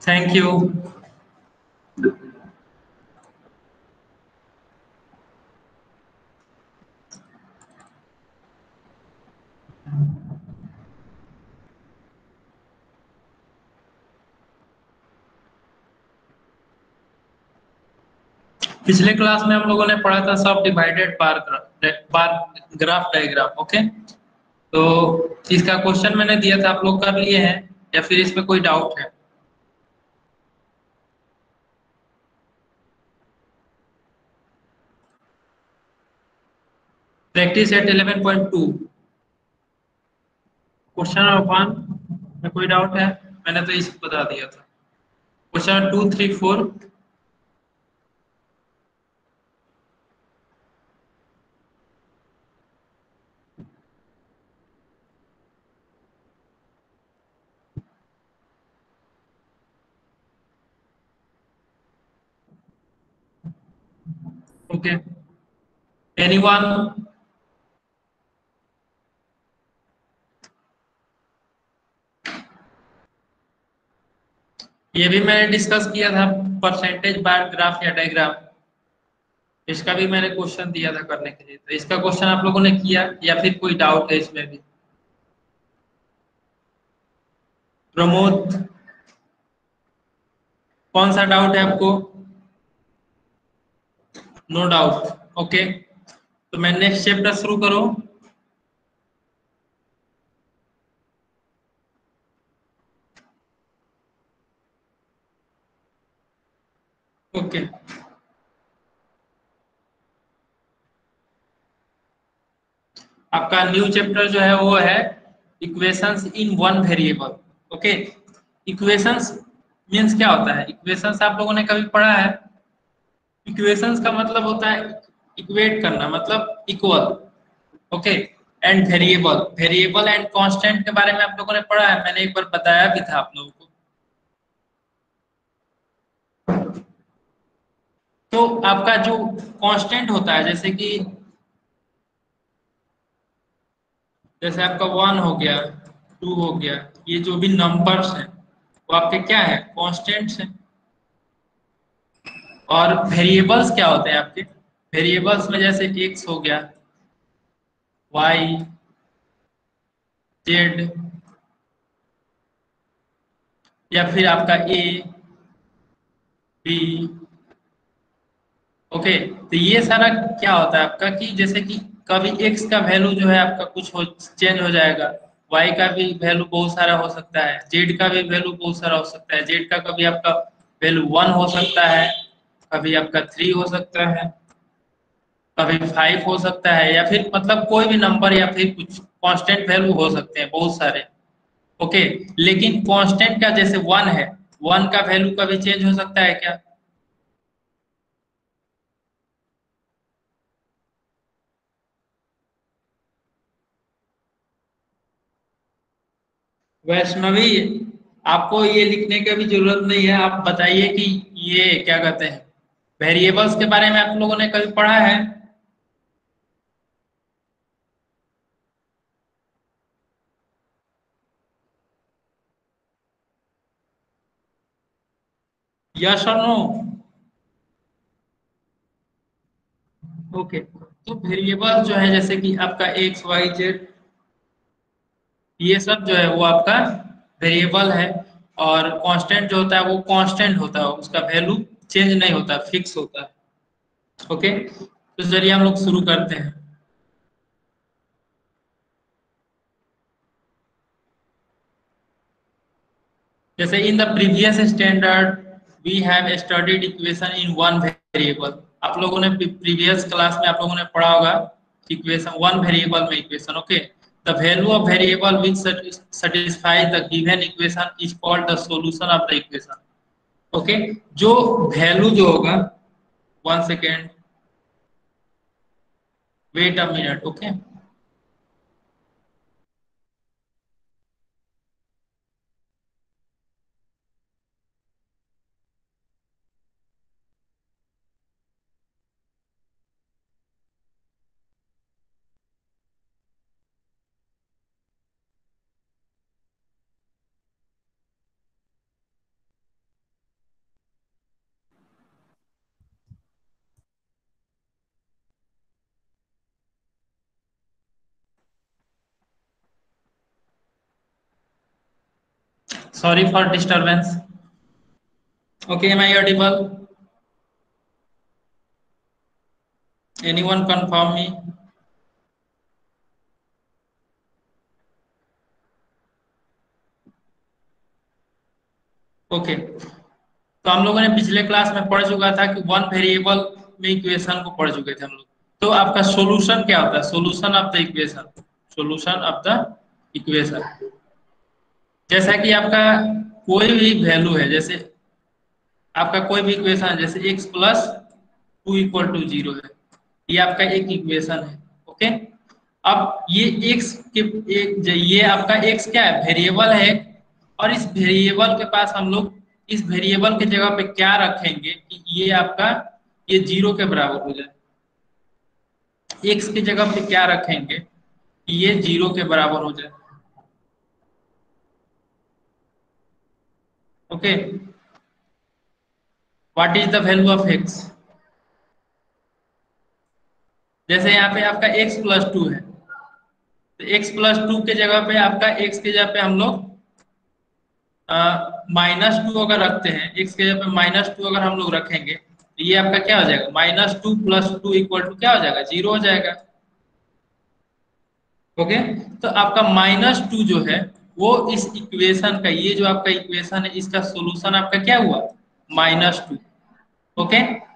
Thank you. पिछले class में हम लोगों ने पढ़ा था सब divided bar graph diagram. Okay, तो इसका क्वेश्चन मैंने दिया था, आप लोग कर लिए हैं या फिर इसमें कोई डाउट है? प्रैक्टिस एट 11.2 क्वेश्चन नंबर 1 में कोई डाउट है? मैंने तो इसको बता दिया था। क्वेश्चन 2, 3, 4। Okay, anyone? ये भी मैंने डिस्कस किया था, परसेंटेज बार ग्राफ या डायग्राम। इसका भी मैंने क्वेश्चन दिया था करने के लिए, तो इसका क्वेश्चन आप लोगों ने किया या फिर कोई डाउट है इसमें भी? प्रमोद, कौन सा डाउट है आपको? No doubt. ओके, तो मैं नेक्स्ट चैप्टर शुरू करूं? ओके, आपका न्यू चैप्टर जो है वो है equations in one variable. Okay, equations means क्या होता है? इक्वेशंस आप लोगों ने कभी पढ़ा है? इक्वेशंस का मतलब होता है इक्वेट करना, मतलब equal. Okay, and variable, variable and constant के बारे में आप लोगों ने पढ़ा है, मैंने एक बार बताया भी था आप लोगों को। तो आपका जो कांस्टेंट होता है, जैसे आपका 1 हो गया, 2 हो गया, ये जो भी नंबर्स हैं वो आपके क्या है? कांस्टेंट्स हैं। और वेरिएबल्स क्या होते हैं आपके? वेरिएबल्स में जैसे एक्स हो गया, वाई, जेड, या फिर आपका ए, बी। ओके, तो ये सारा क्या होता है आपका कि जैसे कि कभी एक्स का वैल्यू जो है आपका कुछ हो चेंज हो जाएगा, वाई का भी वैल्यू बहुत सारा हो सकता है, जेड का भी वैल्यू बहुत सारा हो सकता है। जेड का कभी आपका वैल्यू 1 हो सकता है, कभी आपका 3 हो सकता है, कभी 5 हो सकता है, या फिर मतलब कोई भी नंबर या फिर कुछ कांस्टेंट वैल्यू हो सकते हैं बहुत सारे। ओके, लेकिन कांस्टेंट का जैसे 1 है, 1 का वैल्यू कभी चेंज हो सकता है क्या? वैष्णवी, आपको ये लिखने की भी जरूरत नहीं है, आप बताइए कि ये क्या कहते हैं, वेरिएबल्स के बारे में आप लोगों ने कभी पढ़ा है? यस और नो? ओके, तो वेरिएबल जो है जैसे कि आपका एक्स वाई जेड, ये सब जो है वो आपका वेरिएबल है। और कांस्टेंट जो होता है वो कांस्टेंट होता है, उसका वैल्यू चेंज नहीं होता, फिक्स होता है। ओके, तो चलिए हम लोग शुरू करते हैं। जैसे in the previous standard we have studied equation in one variable. आप लोगों ने प्रीवियस क्लास में आप लोगों ने पढ़ा होगा इक्वेशन वन वेरिएबल में equation. Okay, the value of variable which satisfy the given equation is called the solution of the equation. Okay, जो वैल्यू जो होगा, 1 second, wait a minute. Okay, Sorry for disturbance. Okay, am I audible? Anyone confirm me? Okay, तो हम लोगों ने पिछले class में पढ़ चुका था कि वन वेरिएबल में इक्वेशन को पढ़ चुके थे हम लोग। तो आपका सॉल्यूशन क्या होता है? Solution of the equation, solution of the equation, जैसा कि आपका कोई भी वैल्यू है, जैसे आपका कोई भी इक्वेशन है, जैसे x plus two equal to zero है, ये आपका एक इक्वेशन है। ओके, अब ये x के ये आपका x क्या है? वेरिएबल है। और इस वेरिएबल के पास हम लोग इस वेरिएबल के जगह पे क्या रखेंगे कि ये आपका ये जीरो के बराबर हो जाए। x की जगह पे क्या रखेंगे कि ये जीरो के बराबर हो जाए। Okay, what is the value of x? जैसे यहाँ पे आपका x प्लस टू है, तो x प्लस टू के जगह पे आपका x के जगह पे हम लोग माइनस टू अगर रखते हैं, x के जगह पे माइनस टू अगर हम लोग रखेंगे, तो ये आपका क्या हो जाएगा? Minus two plus two equal to क्या हो जाएगा? जीरो हो जाएगा। ओके, तो आपका माइनस टू जो है वो इस इक्वेशन का, ये जो आपका इक्वेशन है इसका सोल्यूशन आपका क्या हुआ? Minus two. ओके,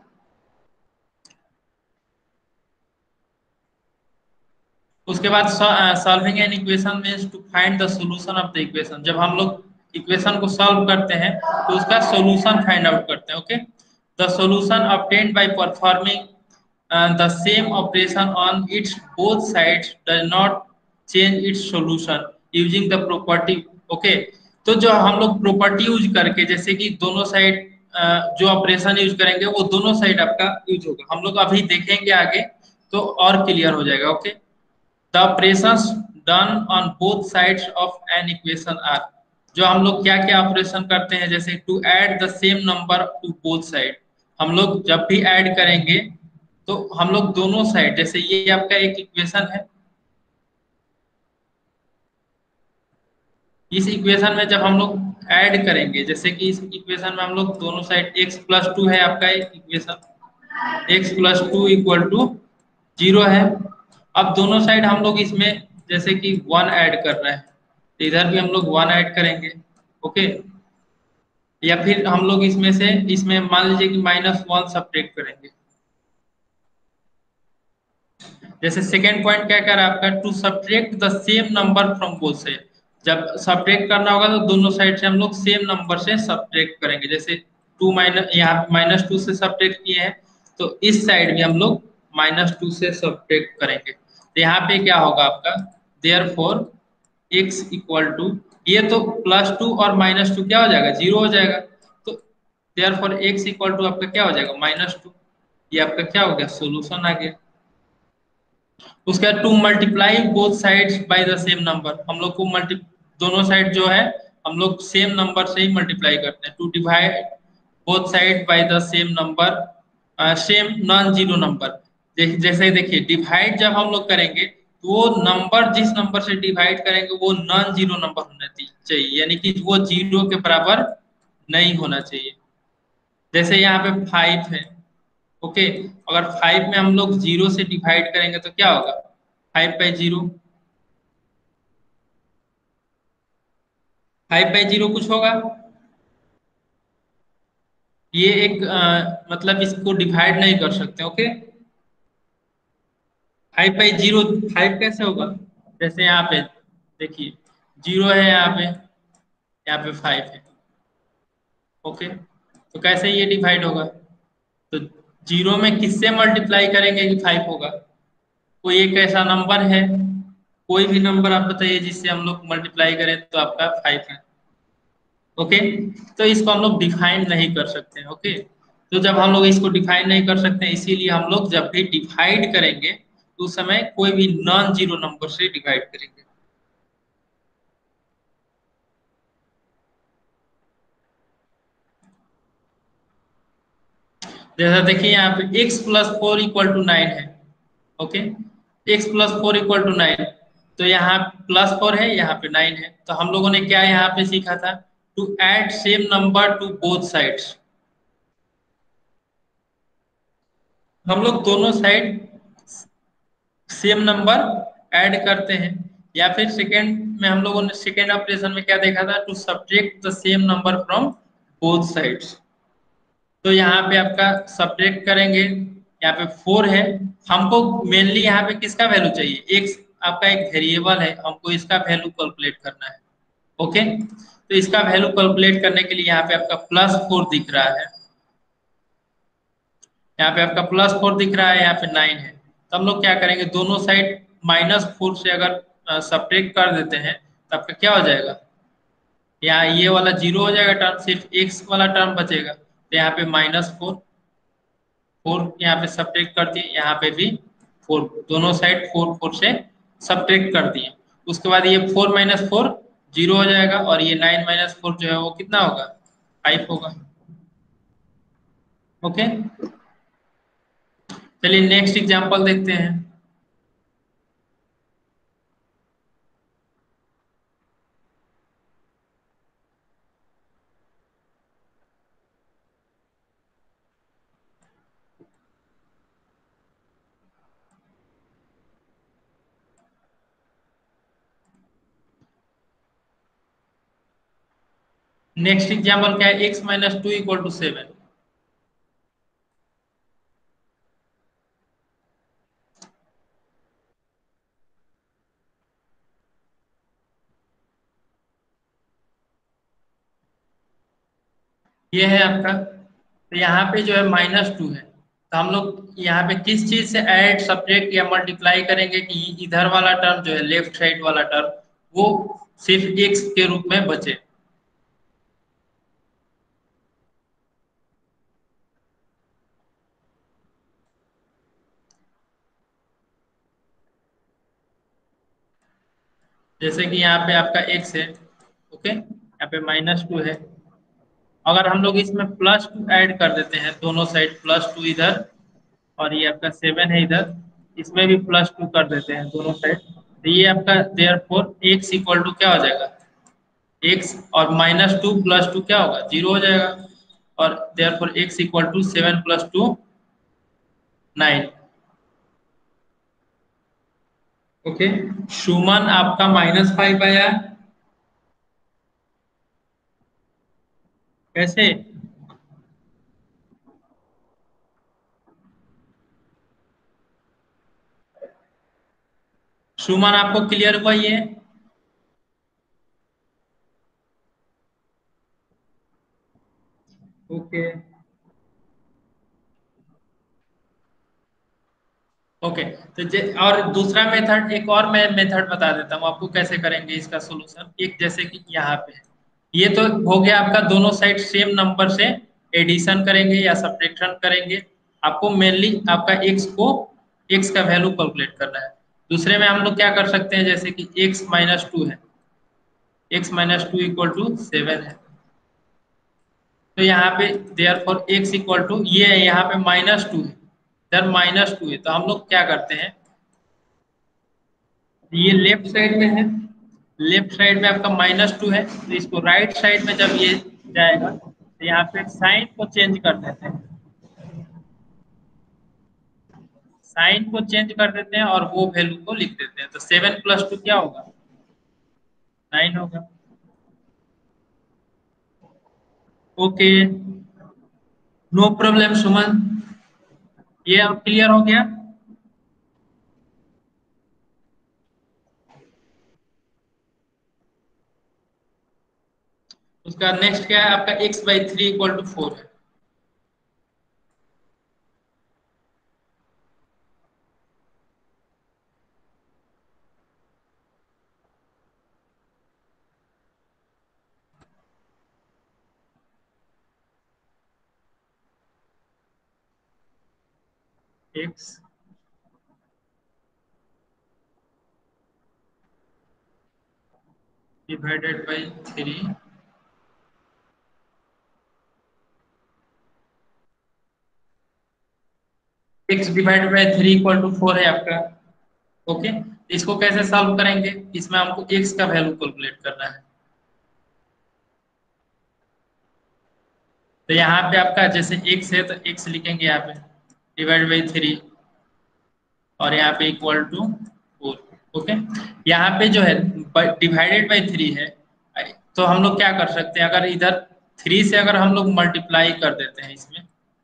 उसके बाद solving an equation means to find the solution of the equation. जब हम लोग इक्वेशन को सॉल्व करते हैं तो उसका सॉल्यूशन फाइंड आउट करते हैं। Okay, the solution obtained by performing the same operation on its both sides does not change its solution using the property. Okay, तो जो हम लोग प्रॉपर्टी यूज करके, जैसे कि दोनों साइड जो ऑपरेशन यूज करेंगे वो दोनों साइड आपका यूज होगा। हम लोग अभी देखेंगे आगे तो और क्लियर हो जाएगा। Okay, the operations done on both sides of an equation are, जो हम लोग क्या क्या ऑपरेशन करते हैं, जैसे to add the same number to both side. हम लोग जब भी ऐड करेंगे तो हम लोग दोनों साइड, जैसे ये आपका एक इक्वेशन है, इस इक्वेशन में जब हम लोग ऐड करेंगे, जैसे कि इस इक्वेशन में हम लोग दोनों साइड x प्लस टू है आपका एक equation, x plus two equal to zero है। अब दोनों साइड हम लोग इसमें जैसे कि वन ऐड कर रहे हैं, तो इधर भी हम लोग वन ऐड करेंगे। ओके, या फिर हम लोग इसमें से इसमें मान लीजिए कि माइनस वन सब्ट्रैक्ट करेंगे। जैसे सेकेंड पॉइंट क्या कर रहा है आपका? To subtract the same number from both side. जब सब्ट्रैक्ट करना होगा तो दोनों साइड से हम लोग सेम नंबर से सब्ट्रैक्ट करेंगे। जैसे टू माइनस, यहाँ माइनस टू से सब्ट्रैक्ट किए हैं तो इस साइड भी हम लोग माइनस टू से सब्ट्रैक्ट करेंगे। तो यहाँ पे क्या होगा आपका? देयरफॉर x इक्वल टू, ये तो प्लस टू और माइनस टू क्या हो जाएगा? जीरो हो जाएगा। तो देयरफॉर x इक्वल टू आपका क्या हो जाएगा? Minus two. ये आपका क्या हो गया? सोल्यूशन आ गया। उसके बाद to multiply both sides by the same number, हम लोग को दोनों साइड जो है हम लोग सेम नंबर से ही मल्टीप्लाई करते हैं। To divide both side by the same number, same non zero number. जैसे देखिए, डिवाइड जब हम लोग करेंगे तो वो नंबर, जिस नंबर से डिवाइड करेंगे वो नॉन जीरो नंबर होना चाहिए, यानी कि वो जीरो के बराबर नहीं होना चाहिए। जैसे यहाँ पे फाइव है। ओके, अगर फाइव में हम लोग जीरो से डिवाइड करेंगे तो क्या होगा? Five by zero, five by zero कुछ होगा। ये एक मतलब इसको डिवाइड नहीं कर सकते। Okay, five by zero, five कैसे होगा? जैसे यहाँ पे देखिए, जीरो है यहाँ पे फाइव है। ओके, तो कैसे ये डिवाइड होगा? तो जीरो में किससे मल्टीप्लाई करेंगे कि फाइव होगा? कोई एक ऐसा नंबर है, कोई भी नंबर आप बताइए जिससे हम लोग मल्टीप्लाई करें तो आपका फाइव है। ओके, तो इसको हम लोग डिफाइन नहीं कर सकते हैं। ओके, तो जब हम लोग इसको डिफाइन नहीं कर सकते हैं, इसीलिए हम लोग जब भी डिवाइड करेंगे तो उस समय कोई भी नॉन जीरो नंबर से डिवाइड करेंगे। जैसा देखिए यहाँ पे x plus four equal to nine है। Okay, x plus four equal to nine, तो यहाँ प्लस फोर है, यहाँ पे नाइन है। तो हम लोगों ने क्या यहाँ पे सीखा था to add same number to both sides. हम लोग दोनों साइड सेम नंबर ऐड करते हैं, या फिर सेकेंड में हम लोगों ने सेकेंड ऑपरेशन में क्या देखा था, to subtract the same number from both sides. तो यहाँ पे आपका सब्ट्रैक्ट करेंगे, यहाँ पे 4 है, हमको मेनली यहाँ पे किसका वैल्यू चाहिए, एक्स आपका एक वेरिएबल है, हमको इसका वैल्यू कैलकुलेट करना है। ओके, तो इसका वैल्यू कैलकुलेट करने के लिए यहाँ पे आपका +4 दिख रहा है, यहाँ पे आपका +4 दिख रहा है, यहाँ पे 9 है। तो हम लोग क्या करेंगे, दोनों साइड -4 से अगर सब्ट्रैक्ट कर देते हैं तो आपका क्या हो जाएगा, यहाँ ये वाला 0 हो जाएगा टर्म, सिर्फ एक्स वाला टर्म बचेगा। तो यहाँ पे -4, 4 यहाँ पे सब्ट्रैक्ट कर दिए, यहाँ पे भी 4, दोनों साइड 4 4 से सब्ट्रैक्ट कर दिए। उसके बाद ये 4 - 4 0 हो जाएगा, और ये 9 - 4 जो है वो कितना होगा, 5 होगा। ओके, चलिए नेक्स्ट एग्जांपल देखते हैं। नेक्स्ट एग्जांपल क्या है, x - 2 = 7। ये है आपका, तो यहाँ पे जो है -2 है, तो हम लोग यहाँ पे किस चीज से ऐड सब्ट्रैक्ट या मल्टीप्लाई करेंगे कि इधर वाला टर्म जो है, लेफ्ट साइड वाला टर्म, वो सिर्फ x के रूप में बचे। जैसे कि यहाँ पे आपका x है, ओके, यहाँ पे -2 है, अगर हम लोग इसमें +2 ऐड कर देते हैं, दोनों साइड +2 इधर, और ये आपका 7 है इधर, इसमें भी +2 कर देते हैं दोनों साइड, तो ये आपका देयरफॉर x इक्वल टू क्या हो जाएगा, x, और -2 + 2 क्या होगा, 0 हो जाएगा, और therefore x equal to 7 + 2 9। Okay, Suman आपका -5 आया, कैसे, सुमन आपको क्लियर हुआ ये, ओके, ओके, तो और दूसरा मेथड, एक और मैं मेथड बता देता हूँ आपको कैसे करेंगे इसका सॉल्यूशन। एक जैसे कि यहाँ पे ये तो हो गया आपका, दोनों साइड सेम नंबर से एडिशन करेंगे या सब्ट्रैक्शन करेंगे। आपको मेनली आपका एक्स का वैल्यू कैलकुलेट करना है। दूसरे में हम लोग क्या कर सकते हैं, जैसे कि x - 2 है, x - 2 = 7 है, तो यहाँ पे देयरफॉर x इक्वल टू, ये है यहाँ पे -2 है, इधर -2 है, तो हम लोग क्या करते हैं, ये लेफ्ट साइड में है, लेफ्ट साइड में आपका -2 है, तो इसको राइट साइड में जब ये जाएगा तो यहाँ पे साइन को चेंज कर देते हैं, साइन को चेंज कर देते हैं और वो वैल्यू को लिख देते हैं, तो 7 + 2 क्या होगा, 9 होगा। ओके, नो प्रॉब्लम सुमन, ये अब क्लियर हो गया। उसका नेक्स्ट क्या है आपका, x/3 = 4 है, x डिवाइडेड बाई 3, x/3 = 4 है आपका। ओके, इसको कैसे सॉल्व करेंगे, इसमें हमको x का वैल्यू कैलकुलेट करना है। तो यहाँ पे आपका जैसे x है तो x लिखेंगे यहाँ पे डिवाइड बाई 3 और यहाँ पे इक्वल टू 4। ओके, यहाँ पे जो है डिवाइडेड बाई 3 है, तो हम लोग क्या कर सकते हैं, अगर इधर 3 से अगर हम लोग मल्टीप्लाई कर देते हैं इसमें,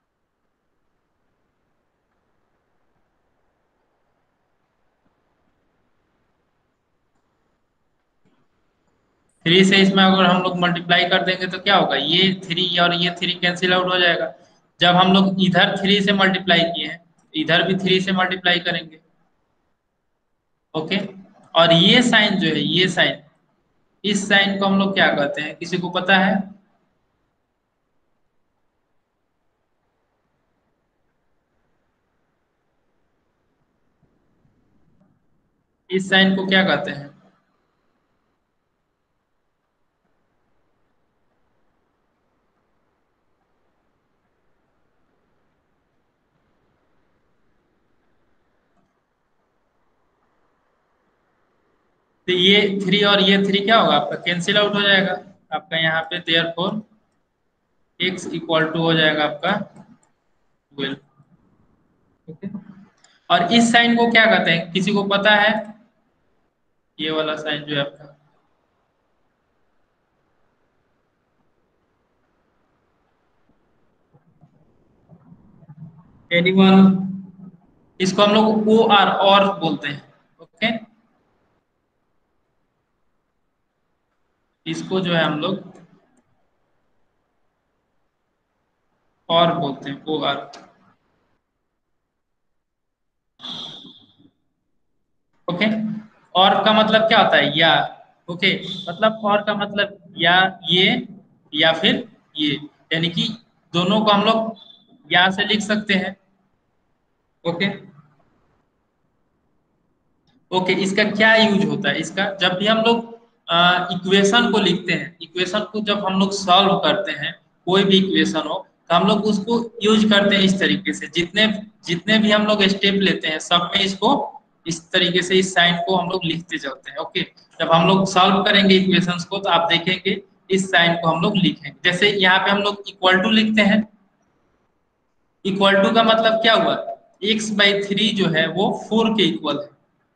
3 से इसमें अगर हम लोग मल्टीप्लाई कर देंगे तो क्या होगा, ये 3 और ये 3 कैंसिल आउट हो जाएगा। जब हम लोग इधर 3 से मल्टीप्लाई किए हैं, इधर भी 3 से मल्टीप्लाई करेंगे। ओके, और ये साइन जो है, ये साइन, इस साइन को हम लोग क्या कहते हैं, किसी को पता है? इस साइन को क्या कहते हैं? तो ये 3 और ये 3 क्या होगा आपका, कैंसिल आउट हो जाएगा आपका यहाँ पे, देयरफॉर x इक्वल टू हो जाएगा आपका 12। ओके, और इस साइन को क्या कहते हैं, किसी को पता है? ये वाला साइन जो है आपका, एनीवन? इसको हम लोग ओ आर और बोलते हैं। ओके, इसको जो है हम लोग और बोलते हैं, ओ आर। ओके, और का मतलब क्या होता है, या। ओके, मतलब और का मतलब या, ये, या फिर ये, यानी कि दोनों को हम लोग या से लिख सकते हैं। ओके, ओके, इसका क्या यूज होता है, इसका जब भी हम लोग इक्वेशन को लिखते हैं, इक्वेशन को जब हम लोग सॉल्व करते हैं, कोई भी इक्वेशन हो, तो हम लोग उसको यूज करते हैं इस तरीके से, जितने जितने भी हम लोग स्टेप लेते हैं सब में इसको इस तरीके से, इस साइन को हम लोग लिखते चलते हैं। ओके, जब हम लोग सॉल्व करेंगे इक्वेशंस को तो आप देखेंगे इस साइन को हम लोग लिखेंगे, जैसे यहाँ पे हम लोग इक्वल टू लिखते हैं। इक्वल टू का मतलब क्या हुआ, x/3 जो है वो 4 के इक्वल है,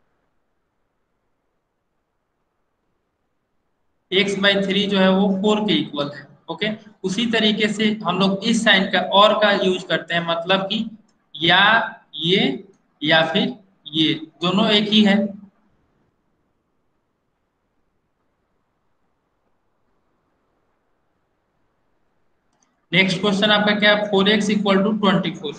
x/3 जो है वो 4 के इक्वल है। ओके, उसी तरीके से हम लोग इस साइन का और का यूज करते हैं, मतलब कि या ये, या फिर ये, दोनों एक ही है। नेक्स्ट क्वेश्चन आपका क्या है, 4x इक्वल टू 24।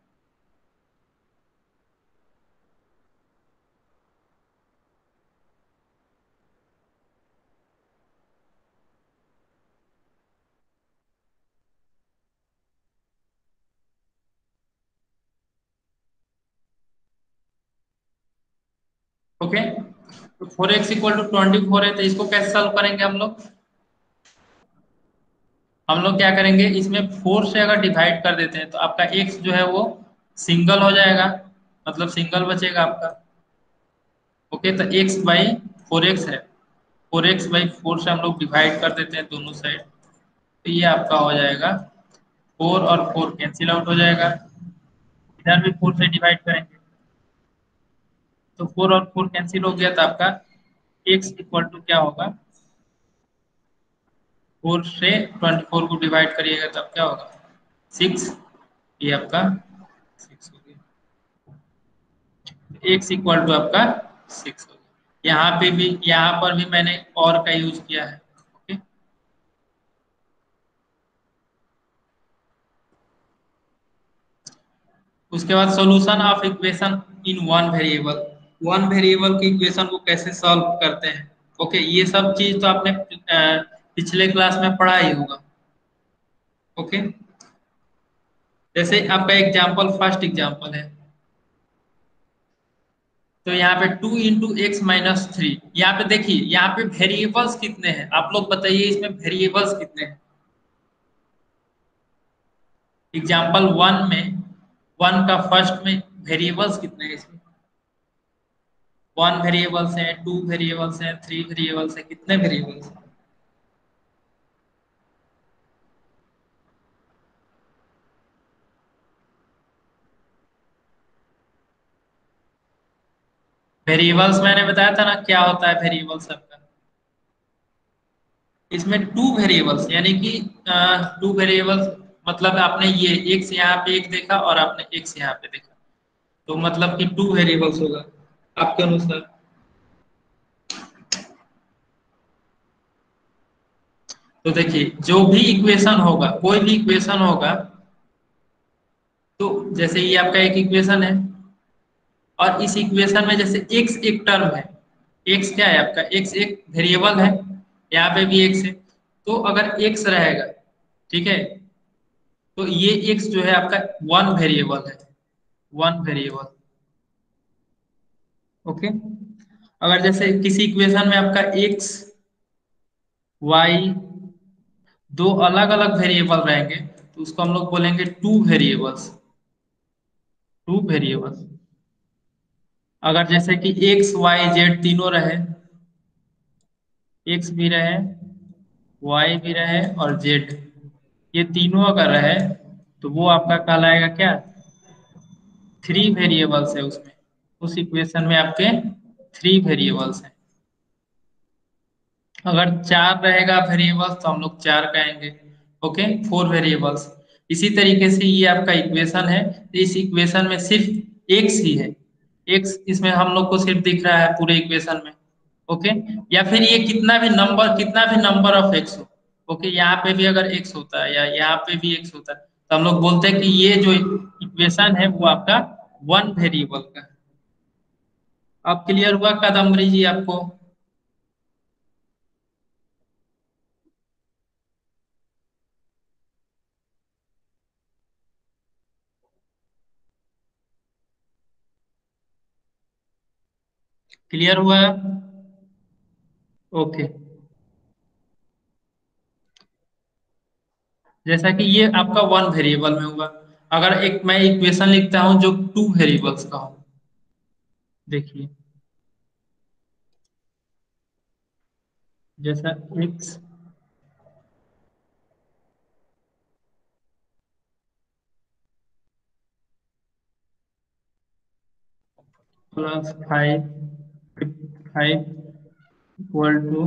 ओके, तो 4x इक्वल टू 24 है, तो इसको कैसे सॉल्व करेंगे हम लोग? हम लोग क्या करेंगे, इसमें 4 से अगर डिवाइड कर देते हैं तो आपका x जो है वो सिंगल हो जाएगा, मतलब सिंगल बचेगा आपका। ओके, तो x/4x है, 4x/4 से हम लोग डिवाइड कर देते हैं दोनों साइड, तो ये आपका हो जाएगा 4 और 4 कैंसिल आउट हो जाएगा, इधर भी 4 से डिवाइड करेंगे तो 4 और 4 कैंसिल हो गया, तो आपका x इक्वल टू क्या होगा, 4 से 24 को डिवाइड करिएगा तब क्या होगा, 6। ये आपका 6 हो गया, x इक्वल टू आपका 6 हो गया। यहाँ पे भी, यहाँ पर भी मैंने और का यूज किया है। ओके, उसके बाद solution of equation in one variable, one variable की इक्वेशन को कैसे सॉल्व करते हैं। ओके, ये सब चीज तो आपने पिछले क्लास में पढ़ा ही होगा। ओके, जैसे आपका एग्जाम्पल, फर्स्ट एग्जाम्पल है, तो यहाँ पे 2 × x - 3, यहाँ पे देखिए, यहाँ पे वेरिएबल्स कितने हैं, आप लोग बताइए इसमें वेरिएबल्स कितने हैं। एग्जाम्पल वन में, वन का फर्स्ट में वेरिएबल्स कितने हैं इसमें? 1 वेरिएबल्स हैं, 2 वेरिएबल्स हैं, 3 वेरिएबल्स हैं, कितने वेरिएबल्स हैं? वेरिएबल्स मैंने बताया था ना क्या होता है वेरिएबल्स आपका। इसमें टू वेरिएबल्स यानी कि टू वेरिएबल्स मतलब आपने ये एक्स यहाँ पे एक देखा और आपने एक्स यहाँ पे देखा, तो मतलब कि टू वेरिएबल्स होगा आपके अनुसार। तो देखिए जो भी इक्वेशन होगा, कोई भी इक्वेशन होगा, तो जैसे ये आपका एक इक्वेशन है, और इस इक्वेशन में जैसे x एक टर्म है, x क्या है आपका, x एक वेरिएबल है, यहाँ पे भी x है। तो अगर x रहेगा, ठीक है, तो ये x जो है आपका वन वेरिएबल है, वन वेरिएबल। ओके। अगर जैसे किसी इक्वेशन में आपका x y दो अलग अलग वेरिएबल रहेंगे, तो उसको हम लोग बोलेंगे टू वेरिएबल्स, टू वेरिएबल्स। अगर जैसे कि x y z तीनों रहे, x भी रहे, y भी रहे और z, ये तीनों अगर रहे, तो वो आपका कहलाएगा क्या, थ्री वेरिएबल्स है उसमें। उस इक्वेशन में आपके थ्री वेरिएबल्स हैं। अगर चार रहेगा वेरिएबल्स तो हम लोग चार कहेंगे। Okay, four variables. इसी तरीके से ये आपका इक्वेशन है, तो इस इक्वेशन में सिर्फ एक्स ही है, एक्स इसमें हम लोग को सिर्फ दिख रहा है पूरे इक्वेशन में। ओके, या फिर ये कितना भी नंबर ऑफ एक्स हो। ओके, यहाँ पे भी अगर एक्स होता है या यहाँ पे भी एक्स होता है, तो हम लोग बोलते हैं कि ये जो इक्वेशन है वो आपका वन वेरिएबल का है। अब क्लियर हुआ कादम्बरी जी आपको? क्लियर हुआ? ओके। जैसा कि ये आपका वन वेरिएबल में हुआ, अगर एक मैं इक्वेशन लिखता हूं जो टू वेरिएबल्स का हो, देखिए जैसा x plus five five equal to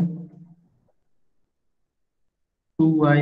two y,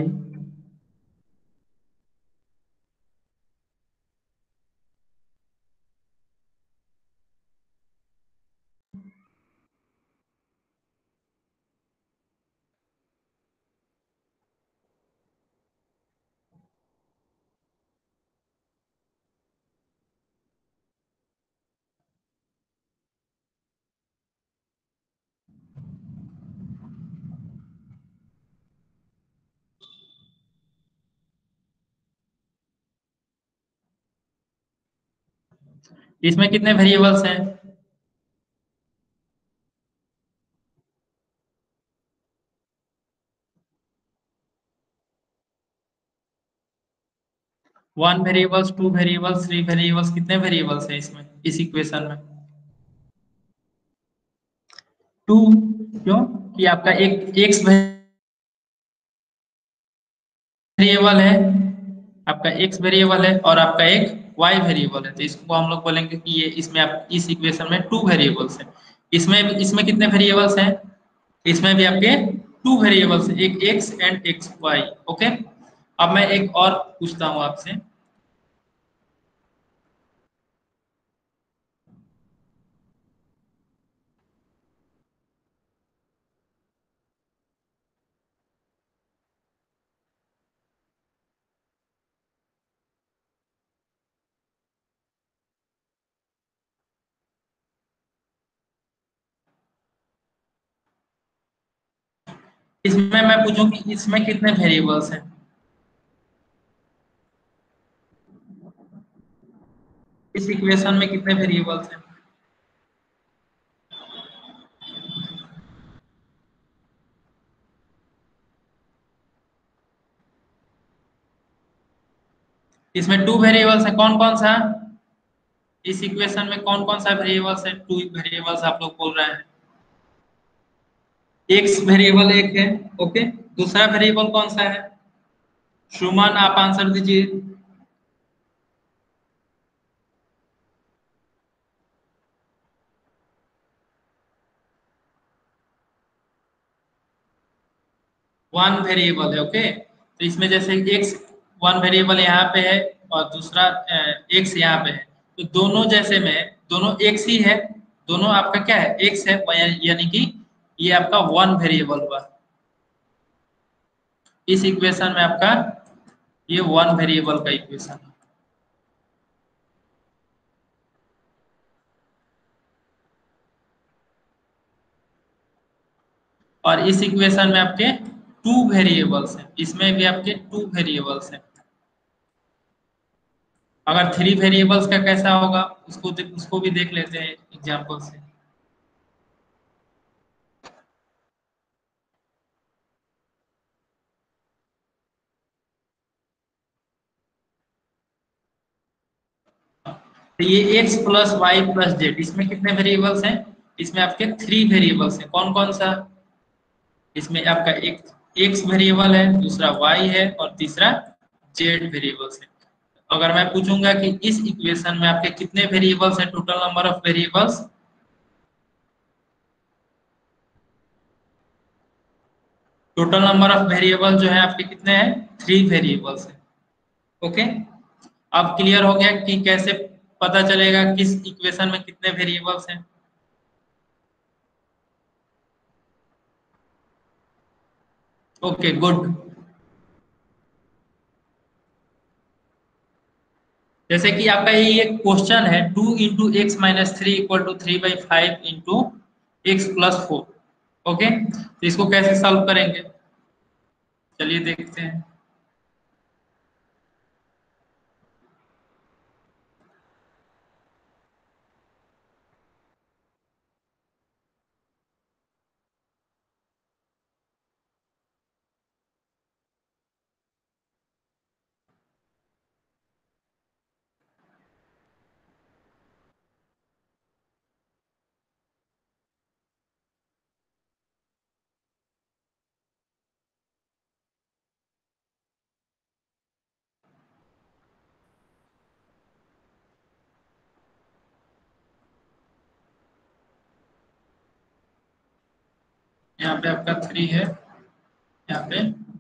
इसमें कितने वेरिएबल्स हैं? One variables, two variables, three variables, कितने वेरिएबल्स हैं इसमें, इस इक्वेशन में? टू। क्यों? कि आपका एक एक्स वेरिएबल है, आपका एक्स वेरिएबल है और आपका एक वाई वेरिएबल है, तो इसको हम लोग बोलेंगे कि ये इसमें आप इस इक्वेशन में टू वेरिएबल्स हैं। इसमें इसमें कितने वेरिएबल्स हैं? इसमें भी आपके टू वेरिएबल्स हैं, एक x and x y. Okay. अब मैं एक और पूछता हूं आपसे। इसमें मैं पूछूं कि इसमें कितने वेरिएबल्स हैं, इस इक्वेशन में कितने वेरिएबल्स हैं? इसमें टू वेरिएबल्स है, कौन कौन सा? इस इक्वेशन में कौन कौन सा वेरिएबल्स है, टू वेरिएबल्स आप लोग बोल रहे हैं? एक्स वेरिएबल एक है। ओके। दूसरा वेरिएबल कौन सा है? सुमन आप आंसर दीजिए। वन वेरिएबल है। ओके, तो इसमें जैसे एक्स वन वेरिएबल यहाँ पे है और दूसरा एक्स यहाँ पे है, तो दोनों जैसे में दोनों एक्स ही है, दोनों आपका क्या है, एक्स है, यानी कि ये आपका वन वेरिएबल हुआ। इस इक्वेशन में आपका ये वन वेरिएबल का इक्वेशन है। और इस इक्वेशन में आपके टू वेरिएबल्स हैं, इसमें भी आपके टू वेरिएबल्स हैं। अगर थ्री वेरिएबल्स का कैसा होगा उसको भी देख लेते हैं एग्जांपल से। तो ये x plus y plus z, इसमें कितने वेरिएबल्स हैं, इसमें आपके थ्री वेरिएबल्स हैं। कौन कौन सा, इसमें आपका एक एक्स वेरिएबल है, दूसरा वाई है और तीसरा जेड वेरिएबल्स है। अगर मैं पूछूंगा कि इस इक्वेशन में आपके कितने वेरिएबल्स हैं, total number of variables, total number of variable जो है आपके कितने हैं, थ्री वेरिएबल्स हैं। ओके, अब क्लियर हो गया कि कैसे पता चलेगा किस इक्वेशन में कितने वेरिएबल्स हैं। Okay good. जैसे कि आपका ये एक क्वेश्चन है, 2 × x - 3 = 3/5 × x + 4। ओके, तो इसको कैसे सॉल्व करेंगे, चलिए देखते हैं। यहाँ पे आपका 3 है, यहाँ पे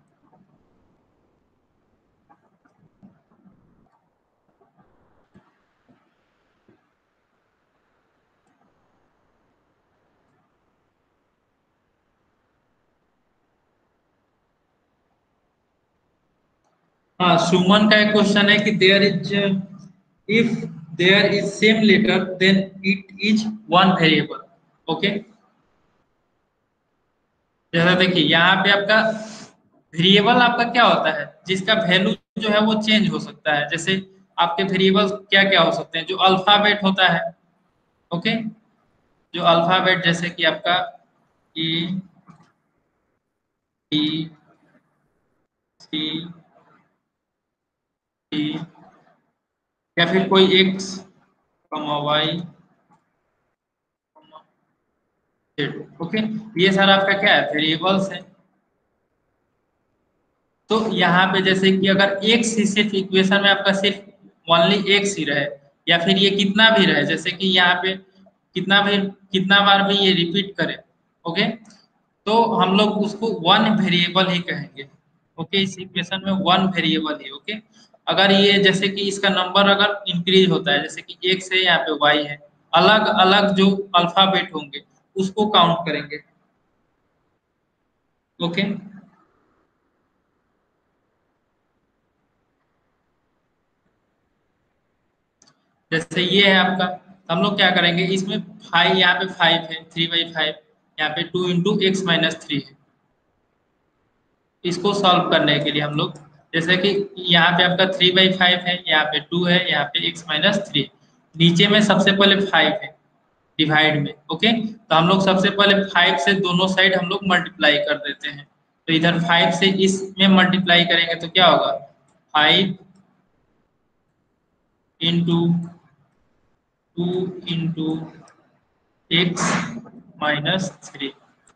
हाँ, सुमन का एक क्वेश्चन है कि there is, if there is same letter then it is one variable. Okay, जैसा देखिए यहाँ पे आपका वेरिएबल आपका क्या होता है, जिसका वैल्यू जो है वो चेंज हो सकता है। जैसे आपके वेरिएबल क्या क्या हो सकते हैं, जो अल्फाबेट होता है। ओके, जो अल्फाबेट जैसे कि आपका ए बी सी डी, या फिर कोई x comma y z. Okay, ये सारा आपका क्या है, वेरिएबल्स है। तो यहाँ पे जैसे कि अगर एक्स ही सिर्फ इक्वेशन में आपका सिर्फ ओनली एक्स ही रहे, या फिर ये कितना भी रहे, जैसे कि यहाँ पे कितना बार भी ये रिपीट करे, ओके, तो हम लोग उसको वन वेरिएबल ही कहेंगे। ओके, इस इक्वेशन में वन वेरिएबल ही। ओके, अगर ये जैसे कि इसका नंबर अगर इंक्रीज होता है, जैसे कि एक्स है यहाँ पे वाई है, अलग अलग जो अल्फाबेट होंगे उसको काउंट करेंगे। ओके, जैसे ये है आपका, हम लोग क्या करेंगे, इसमें फाइव, यहाँ पे 5 है, 3/5, यहाँ पे 2 × x - 3 है। इसको सॉल्व करने के लिए हम लोग, जैसे कि यहाँ पे आपका 3/5 है, यहाँ पे 2 है, यहाँ पे x - 3, नीचे में सबसे पहले 5 है डिवाइड में। ओके, तो हम लोग सबसे पहले 5 से दोनों साइड हम लोग मल्टीप्लाई कर देते हैं। तो इधर 5 से इसमें मल्टीप्लाई करेंगे तो क्या होगा, 5 × 2 × x - 3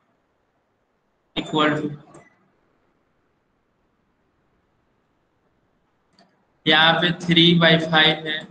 इक्वल टू, यहाँ पे 3/5 है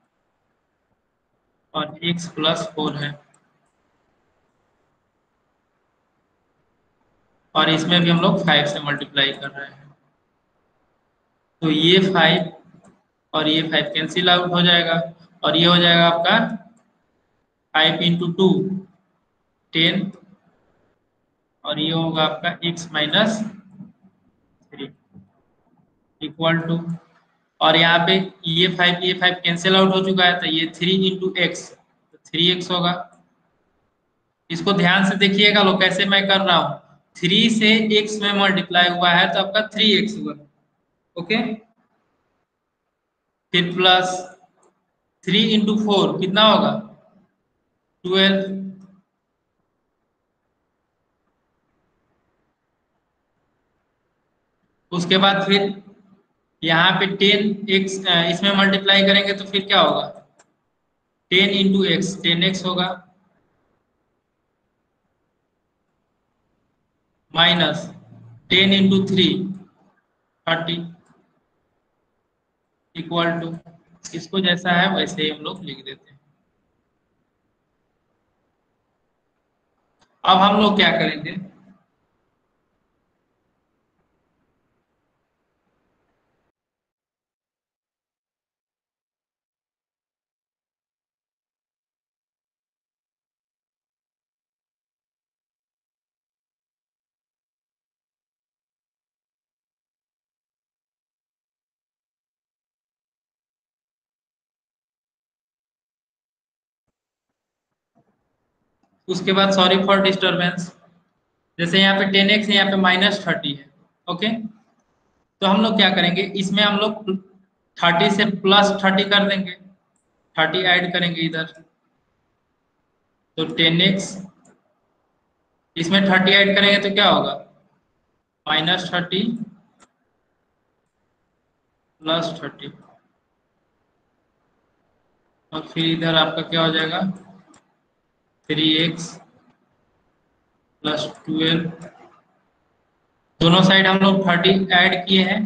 और x + 4 है, और इसमें भी हम लोग 5 से मल्टीप्लाई कर रहे हैं, तो ये 5 और ये 5 कैंसिल आउट हो जाएगा, और ये हो जाएगा आपका 5 इंटू 2 10, और ये होगा आपका x माइनस 3 इक्वल टू, और यहाँ पे ये 5 कैंसिल आउट हो चुका है, तो ये 3 इंटू एक्स, तो 3x होगा। इसको ध्यान से देखिएगा लोग, कैसे मैं कर रहा हूँ, 3 से x में मल्टीप्लाई हुआ है तो आपका 3x हुआ, ओके। फिर प्लस 3 इंटू 4 कितना होगा, 12, उसके बाद फिर यहाँ पे 10x इसमें मल्टीप्लाई करेंगे तो फिर क्या होगा, 10 इंटू एक्स 10x होगा, माइनस 10 इंटू 3 30 इक्वल टू, इसको जैसा है वैसे ही हम लोग लिख देते हैं। अब हम लोग क्या करेंगे, उसके बाद सॉरी फॉर डिस्टरबेंस, जैसे यहाँ पे 10x है, यहाँ पे माइनस 30 है, ओके। तो हम लोग क्या करेंगे, इसमें हम लोग 30 से प्लस 30 कर देंगे, 30 ऐड करेंगे इधर, तो 10x, इसमें 30 ऐड करेंगे तो क्या होगा, -30 प्लस 30, और फिर इधर आपका क्या हो जाएगा, 3x प्लस 12, दोनों साइड हम लोग 30 ऐड किए हैं,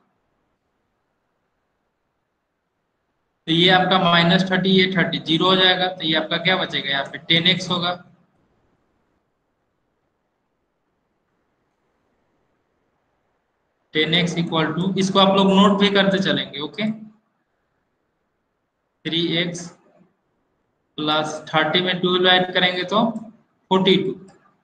तो ये आपका -30, ये 30 जीरो हो जाएगा, तो ये आपका क्या बचेगा, यहाँ पे 10x होगा, 10x इक्वल टू, इसको आप लोग नोट भी करते चलेंगे, ओके। 3x प्लस 30 में 12 ऐड करेंगे तो 42,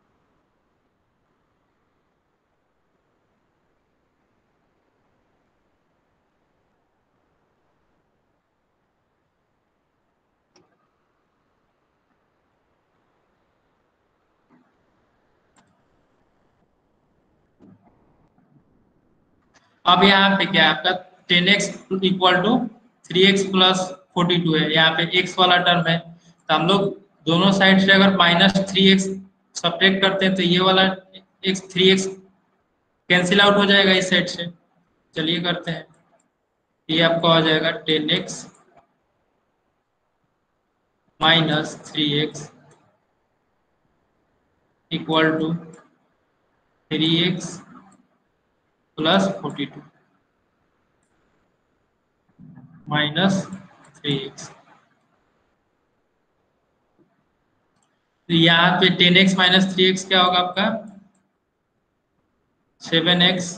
अब यहाँ पे क्या है आपका, 10x equal to 3x plus 42 है, यहाँ पे x वाला टर्म है, तो हम लोग दोनों साइड से अगर -3x सब्ट्रैक्ट करते हैं तो ये वाला x 3x कैंसिल आउट हो जाएगा इस साइड से, चलिए करते हैं, ये आपका हो जाएगा 10x minus 3x equal to 3x plus 42 minus 3x, तो यहाँ पे 10x माइनस 3x क्या होगा आपका, 7x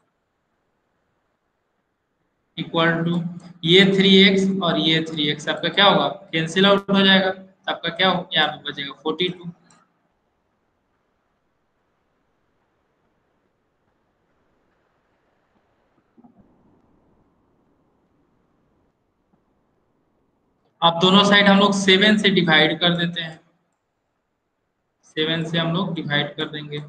इक्वल टू, ये 3x और ये 3x आपका क्या होगा, कैंसिल आउट हो जाएगा, तो आपका क्या हो, यहाँ पे बचेगा 42। अब दोनों साइड हम लोग 7 से डिवाइड कर देते हैं, 7 से हम लोग डिवाइड कर देंगे,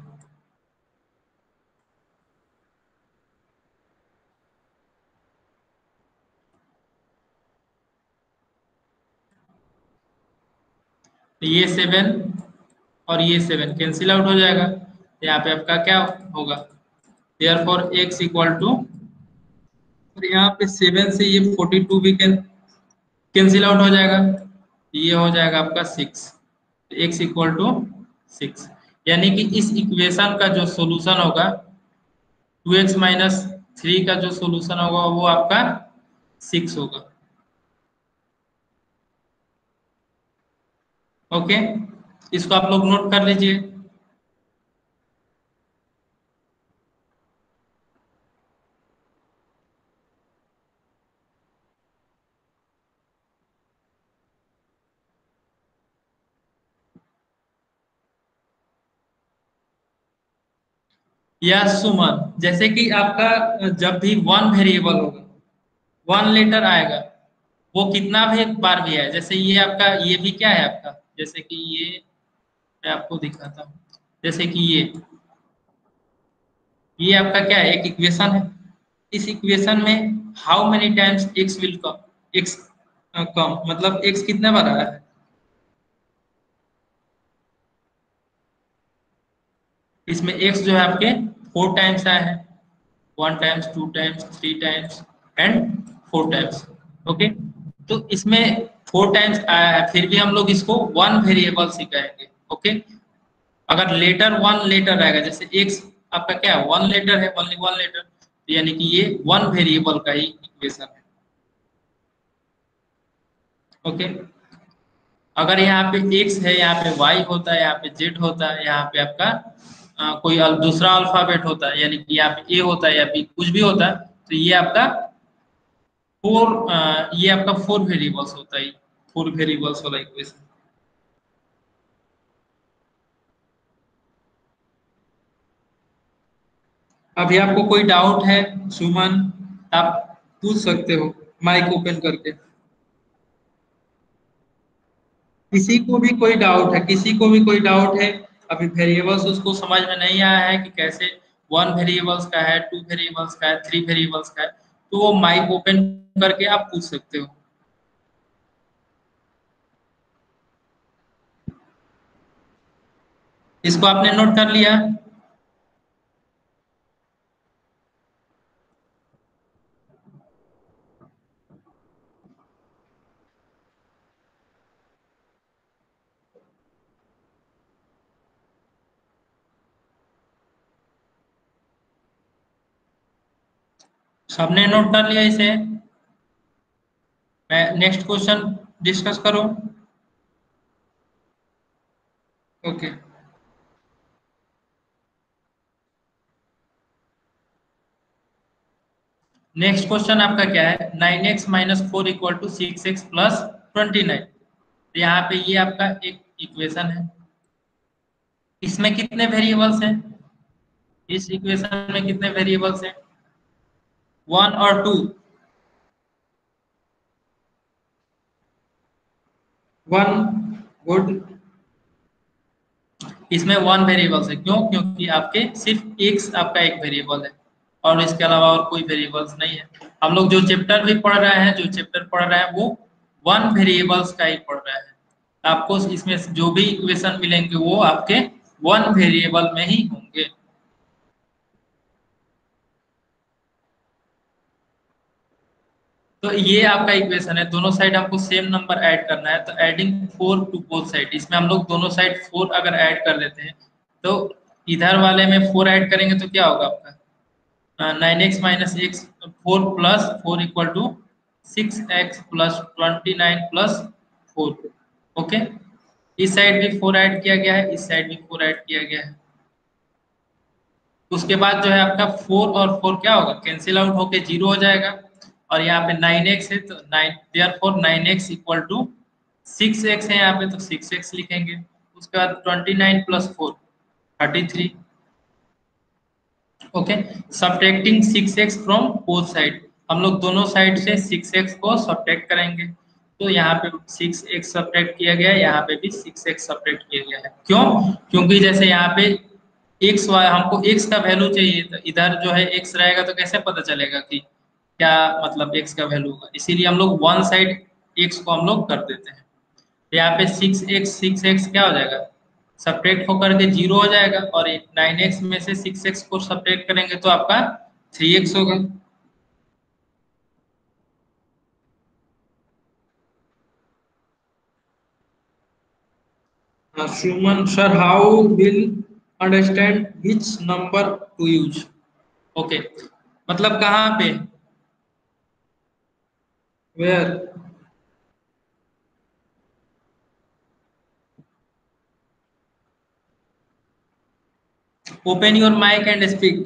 तो ये 7 और ये 7 कैंसिल आउट हो जाएगा, तो यहाँ पे आपका क्या होगा, देयरफॉर x इक्वल टू, और यहाँ पे 7 से ये 42 भी कैंसिल आउट हो जाएगा, ये हो जाएगा आपका 6, x इक्वल टू 6, यानी कि इस इक्वेशन का जो सॉल्यूशन होगा 2x माइनस 3 का जो सॉल्यूशन होगा वो आपका 6 होगा, ओके। इसको आप लोग नोट कर लीजिए। या सुमन, जैसे कि आपका जब भी वन वेरिएबल होगा, वन लेटर आएगा, वो कितना भी बार भी है, जैसे ये आपका, ये भी क्या है आपका, जैसे कि ये मैं आपको दिखाता हूँ, जैसे कि ये आपका क्या है, एक इक्वेशन है। इस इक्वेशन में how many times x will come, x come मतलब एक्स कितने बार आया है, इसमें एक्स जो है आपके फोर टाइम्स आया है, one times, two times, three times and four times. Okay, तो इसमें फोर टाइम्स आया है, फिर भी हम लोग इसको वन वेरिएबल सिखाएंगे। ओके, अगर लेटर वन लेटर रहेगा, जैसे एक्स आपका क्या है, वन लेटर है, ओनली वन लेटर, यानी कि ये वन वेरिएबल का ही इक्वेशन है। ओके, अगर यहाँ पे x है, यहाँ पे y होता है, यहाँ पे z होता है, यहाँ पे आपका कोई दूसरा अल्फाबेट होता है, यानी कि यहाँ पे a होता है या b कुछ भी होता है, तो ये आपका ये आपका फोर वेरिएबल्स होता है, फोर वेरिएबल्स वाला इक्वेशन। अभी आपको कोई डाउट है सुमन, आप पूछ सकते हो माइक ओपन करके। किसी को भी कोई डाउट है, किसी को भी कोई डाउट है, अभी वेरिएबल्स उसको समझ में नहीं आया है कि कैसे वन वेरिएबल्स का है, टू वेरिएबल्स का है, थ्री वेरिएबल्स का है, तो वो माइक ओपन करके आप पूछ सकते हो। इसको आपने नोट कर लिया? सबने नोट कर लिया इसे? मैं नेक्स्ट क्वेश्चन डिस्कस करूं? ओके, नेक्स्ट क्वेश्चन आपका क्या है, 9x minus four equal to six x plus 29। तो यहाँ पे ये आपका एक इक्वेशन है, इसमें कितने वेरिएबल्स हैं, इस इक्वेशन में कितने वेरिएबल्स हैं, वन और टू? One, good. इसमें वन वेरिएबल्स है, क्यों? क्योंकि आपके सिर्फ एक्स आपका एक वेरिएबल है, और इसके अलावा और कोई वेरिएबल्स नहीं है। हम लोग जो चैप्टर भी पढ़ रहे हैं, जो चैप्टर पढ़ रहे हैं वो वन वेरिएबल्स का ही पढ़ रहे हैं। आपको इसमें जो भी इक्वेशन मिलेंगे वो आपके वन वेरिएबल में ही होंगे। तो ये आपका इक्वेशन है, दोनों साइड आपको सेम नंबर ऐड करना है, तो adding four to both side, इसमें हम लोग दोनों साइड फोर अगर ऐड कर देते हैं, तो इधर वाले में फोर ऐड करेंगे तो क्या होगा आपका, nine x minus x, four plus four equal to six x plus 29 plus four. Okay, इस साइड भी फोर ऐड किया गया है, इस साइड भी फोर ऐड किया गया है। उसके बाद जो है आपका फोर और फोर क्या होगा, कैंसिल आउट होके जीरो हो जाएगा, और यहाँ पे नाइन एक्स है, तो nine there four nine x equal to six x है यहाँ पे, तो सिक्स एक्स लिखेंगे। उसके बाद 29 plus four 33। Okay, subtracting six x from both side, हम लोग दोनों साइड से सिक्स एक्स को सब्ट्रैक्ट करेंगे, तो यहाँ पे सिक्स एक्स सब्ट्रैक्ट किया गया है, यहाँ पे भी सिक्स एक्स सब्ट्रैक्ट किया गया है। क्यों? क्योंकि जैसे यहाँ पे एक्स वाई, हमको एक्स का वैल्यू चाहिए, तो इधर जो है एक्स रहेगा, तो कैसे पता चलेगा कि क्या मतलब एक्स का वैल्यू होगा, इसीलिए हम लोग वन साइड एक्स को हम लोग कर देते हैं। तो यहाँ पे सिक्स एक्स क्या हो जाएगा, सब्ट्रैक्ट होकर के जीरो हो जाएगा, और नाइन एक्स में से सिक्स एक्स को सब्ट्रैक्ट करेंगे तो आपका थ्री एक्स होगा। Suman sir, how will understand which number to use? Okay, मतलब कहाँ पे, where? Open your mic and speak.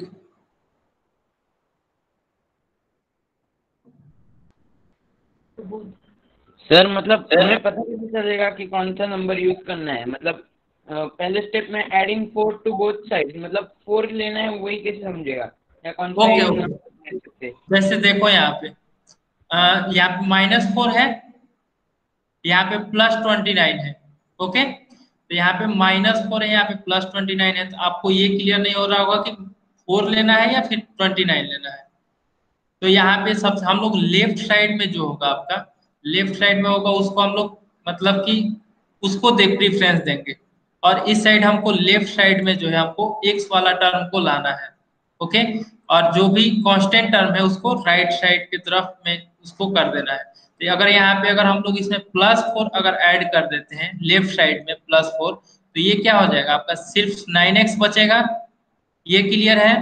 Sir मतलब हमें पता कैसे चलेगा कि कौन सा नंबर यूज करना है, मतलब पहले स्टेप में एडिंग 4 टू बोथ साइड, मतलब 4 लेना है, वही कैसे समझेगा, या कौन सा ओके ही ओके, नंबर ले सकते हैं? जैसे देखो यहाँ पे -4 है, यहाँ पे +29 है। ओके, तो यहाँ पे -4 है, यहाँ पे +29 है, तो आपको ये क्लियर नहीं हो रहा होगा कि 4 लेना है या फिर 29 लेना है। तो यहाँ पे सब हम लोग लेफ्ट साइड में जो होगा आपका, लेफ्ट साइड में होगा उसको हम लोग मतलब कि उसको दे प्रीफरेंस देंगे, और इस साइड हमको लेफ्ट साइड में जो है हमको एक्स वाला टर्म को लाना है। ओके, और जो भी कांस्टेंट टर्म है उसको राइट साइड की तरफ में उसको कर देना है। तो अगर यहाँ पे अगर हम लोग इसमें +4 अगर ऐड कर देते हैं लेफ्ट साइड में +4, तो ये क्या हो जाएगा आपका, सिर्फ 9x बचेगा। ये क्लियर है?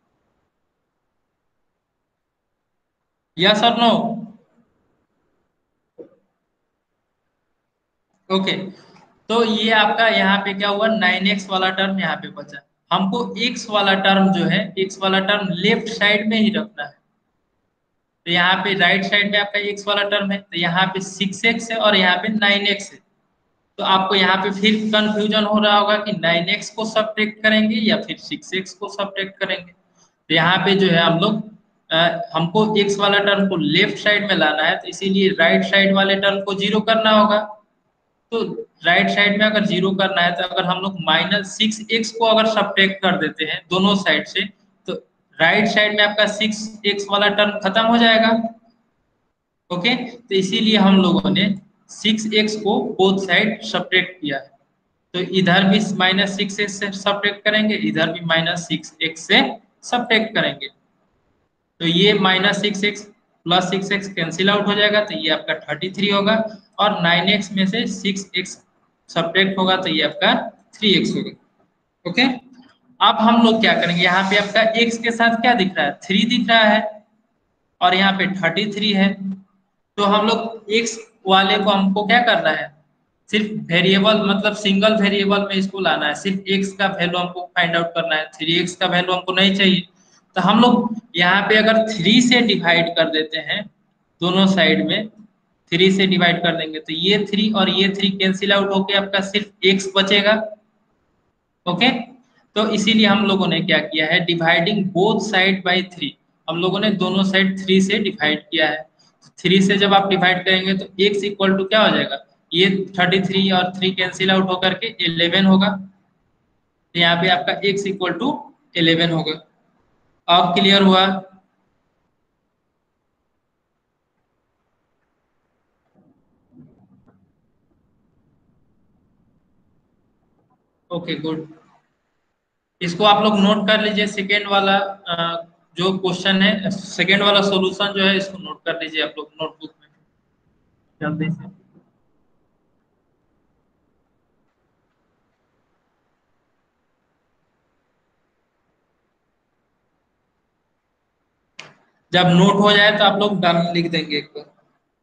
यस और नो? ओके, तो ये आपका यहाँ पे क्या हुआ, 9x वाला टर्म यहाँ पे बचा। हमको x वाला टर्म जो है, x वाला टर्म लेफ्ट साइड में ही रखना है। तो यहाँ पे राइट साइड में आपका x वाला टर्म है, तो यहाँ पे 6x है और यहाँ पे 9x है। तो आपको यहाँ पे फिर कंफ्यूजन हो रहा होगा कि 9x को सब्ट्रैक्ट करेंगे या फिर 6x को सब्ट्रैक्ट करेंगे। तो यहाँ पे जो है हम लोग हमको x वाला टर्म को लेफ्ट साइड में लाना है, तो इसीलिए राइट साइड वाले टर्म को जीरो करना होगा। तो राइट साइड में अगर जीरो करना है, तो अगर हम लोग -6x को अगर सब्ट्रैक्ट कर देते हैं दोनों साइड से, तो राइट साइड में आपका 6x वाला टर्म खत्म हो जाएगा। ओके, तो इसीलिए हम लोगों ने 6x को बोथ साइड सब्ट्रैक्ट किया है। तो इधर भी -6x से सब्ट्रैक्ट करेंगे, इधर भी -6x से सब्ट्रैक्ट करेंगे। तो ये -6x plus 6x cancel out हो जाएगा, तो ये आपका 33 होगा, और 9x में से 6x सब्ट्रैक्ट होगा, तो ये आपका 3x होगा। ओके, अब हम लोग क्या करेंगे, यहाँ पे आपका x के साथ क्या दिख रहा है, 3 दिख रहा है, और यहाँ पे 33 है। तो हम लोग x वाले को हमको क्या करना है, सिर्फ वेरिएबल मतलब सिंगल वेरिएबल में इसको लाना है, सिर्फ x का वैल्यू हमको फाइंड आउट करना है, 3x का वैल्यू हमको नहीं चाहिए। तो हम लोग यहाँ पे अगर 3 से डिवाइड कर देते हैं दोनों साइड में, 3 से डिवाइड कर देंगे, तो ये 3 और ये 3 कैंसिल आउट होके आपका सिर्फ x बचेगा। ओके, तो इसीलिए हम लोगों ने क्या किया है, डिवाइडिंग बोथ साइड बाय 3, हम लोगों ने दोनों साइड 3 से डिवाइड किया है। 3 से जब आप डिवाइड करेंगे तो x इक्वल टू क्या हो जाएगा, ये 33 और 3 कैंसिल आउट होकर के 11 होगा। तो यहाँ पे आपका x इक्वल टू 11 होगा। अब क्लियर हुआ? ओके गुड, इसको आप लोग नोट कर लीजिए। सेकेंड वाला जो क्वेश्चन है, सेकेंड वाला सॉल्यूशन जो है, इसको नोट कर लीजिए आप लोग नोटबुक में जल्दी से। जब नोट हो जाए तो आप लोग डन लिख देंगे एक बार।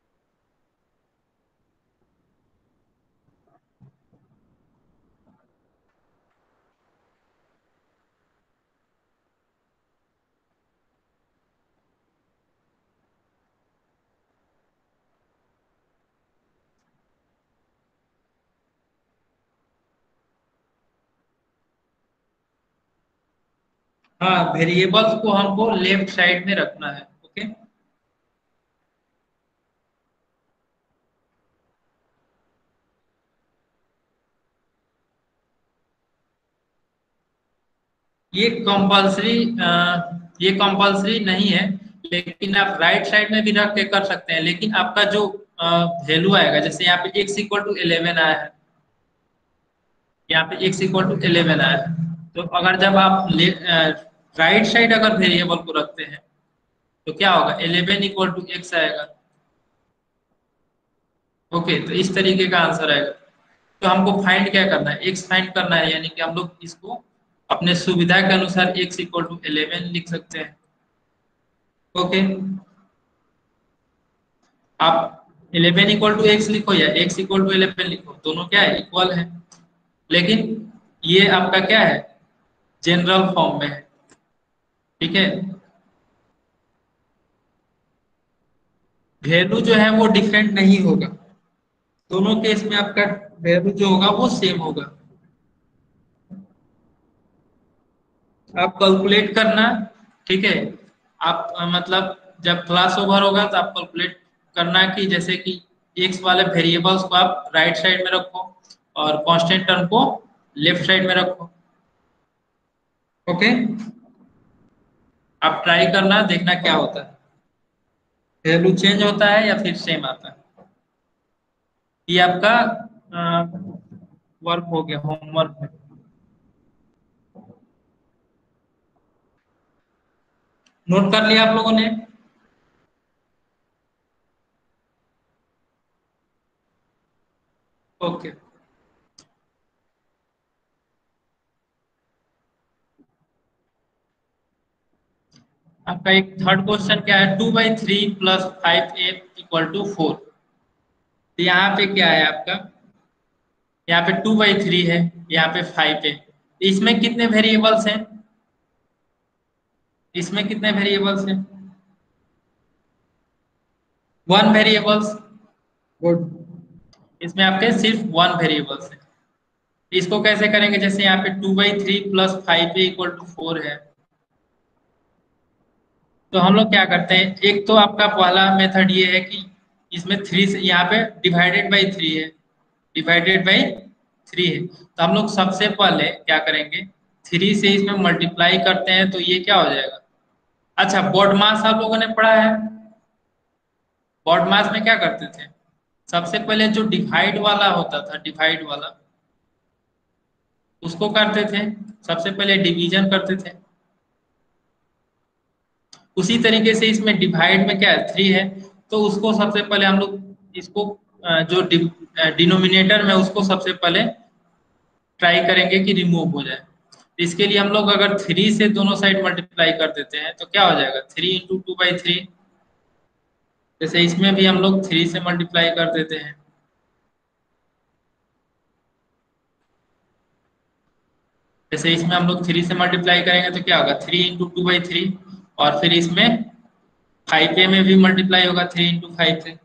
हाँ, वेरिएबल्स को हमको लेफ्ट साइड में रखना है। ओके, ये कंपलसरी नहीं है, लेकिन आप राइट साइड में भी रख के कर सकते हैं, लेकिन आपका जो वैल्यू आएगा, जैसे यहाँ पे x इक्वल टू 11 आया है, यहाँ पे x इक्वल टू 11 आया है, तो अगर जब आप राइट साइड अगर वेरिएबल को रखते हैं, तो क्या होगा, 11 इक्वल टू x आएगा। ओके, तो इस तरीके का आंसर आएगा। तो हमको फाइंड क्या करना है, x फाइंड करना है, यानी कि हम लोग इसको अपने सुविधा के अनुसार x इक्वल टू 11 लिख सकते हैं। ओके, आप 11 इक्वल टू x लिखो या x इक्वल टू 11 लिखो, दोनों क्या है, इक्वल है। लेकिन ये आपका क्या है, जनरल फॉर्म में है। ठीक है, वैल्यू जो है वो डिफरेंट नहीं होगा, दोनों केस में आपका वैल्यू जो होगा वो सेम होगा। आप कैलकुलेट करना, ठीक है। आप मतलब जब क्लास ओवर होगा तो आप कैलकुलेट करना कि जैसे कि एक्स वाले वेरिएबल्स को आप राइट साइड में रखो और कांस्टेंट टर्म को लेफ्ट साइड में रखो। ओके, आप ट्राई करना, देखना क्या होता है, वैल्यू चेंज होता है या फिर सेम आता है। ये आपका वर्क हो गया, होमवर्क है। नोट कर लिया आप लोगों ने? ओके। आपका एक थर्ड क्वेश्चन क्या है, 2/3 प्लस 5a इक्वल टू 4। तो यहाँ पे क्या है आपका, यहाँ पे 2/3 है, यहाँ पे 5 है। इसमें कितने वेरिएबल्स हैं, इसमें कितने वेरिएबल्स हैं? One variables. गुड। इसमें आपके सिर्फ वन वेरिएबल्स है। इसको कैसे करेंगे, जैसे यहाँ पे 2/3 प्लस 5 इक्वल टू 4 है, तो हम लोग क्या करते हैं, एक तो आपका पहला मेथड ये है कि इसमें 3 से, यहाँ पे डिवाइडेड बाई 3 है, डिवाइडेड बाई 3 है, तो हम लोग सबसे पहले क्या करेंगे, 3 से इसमें मल्टीप्लाई करते हैं तो ये क्या हो जाएगा। अच्छा, बॉड मास आप लोगों ने पढ़ा है? बॉड मास में क्या करते थे, सबसे पहले जो डिवाइड वाला होता था, डिवाइड वाला, उसको करते थे, सबसे पहले डिवीजन करते थे। उसी तरीके से इसमें डिवाइड में क्या है, 3 है, तो उसको सबसे पहले हम लोग इसको जो डिनोमिनेटर में उसको सबसे पहले ट्राई करेंगे कि रिमूव हो जाए। इसके लिए हम लोग अगर 3 से दोनों साइड मल्टीप्लाई कर देते हैं तो क्या हो जाएगा, 3 × 2/3। जैसे इसमें भी हम लोग 3 से मल्टीप्लाई कर देते हैं, जैसे इसमें हम लोग 3 से मल्टीप्लाई करेंगे तो क्या होगा, 3 × 2/3। और फिर इसमें 5a में भी मल्टीप्लाई होगा 3 × 5 से।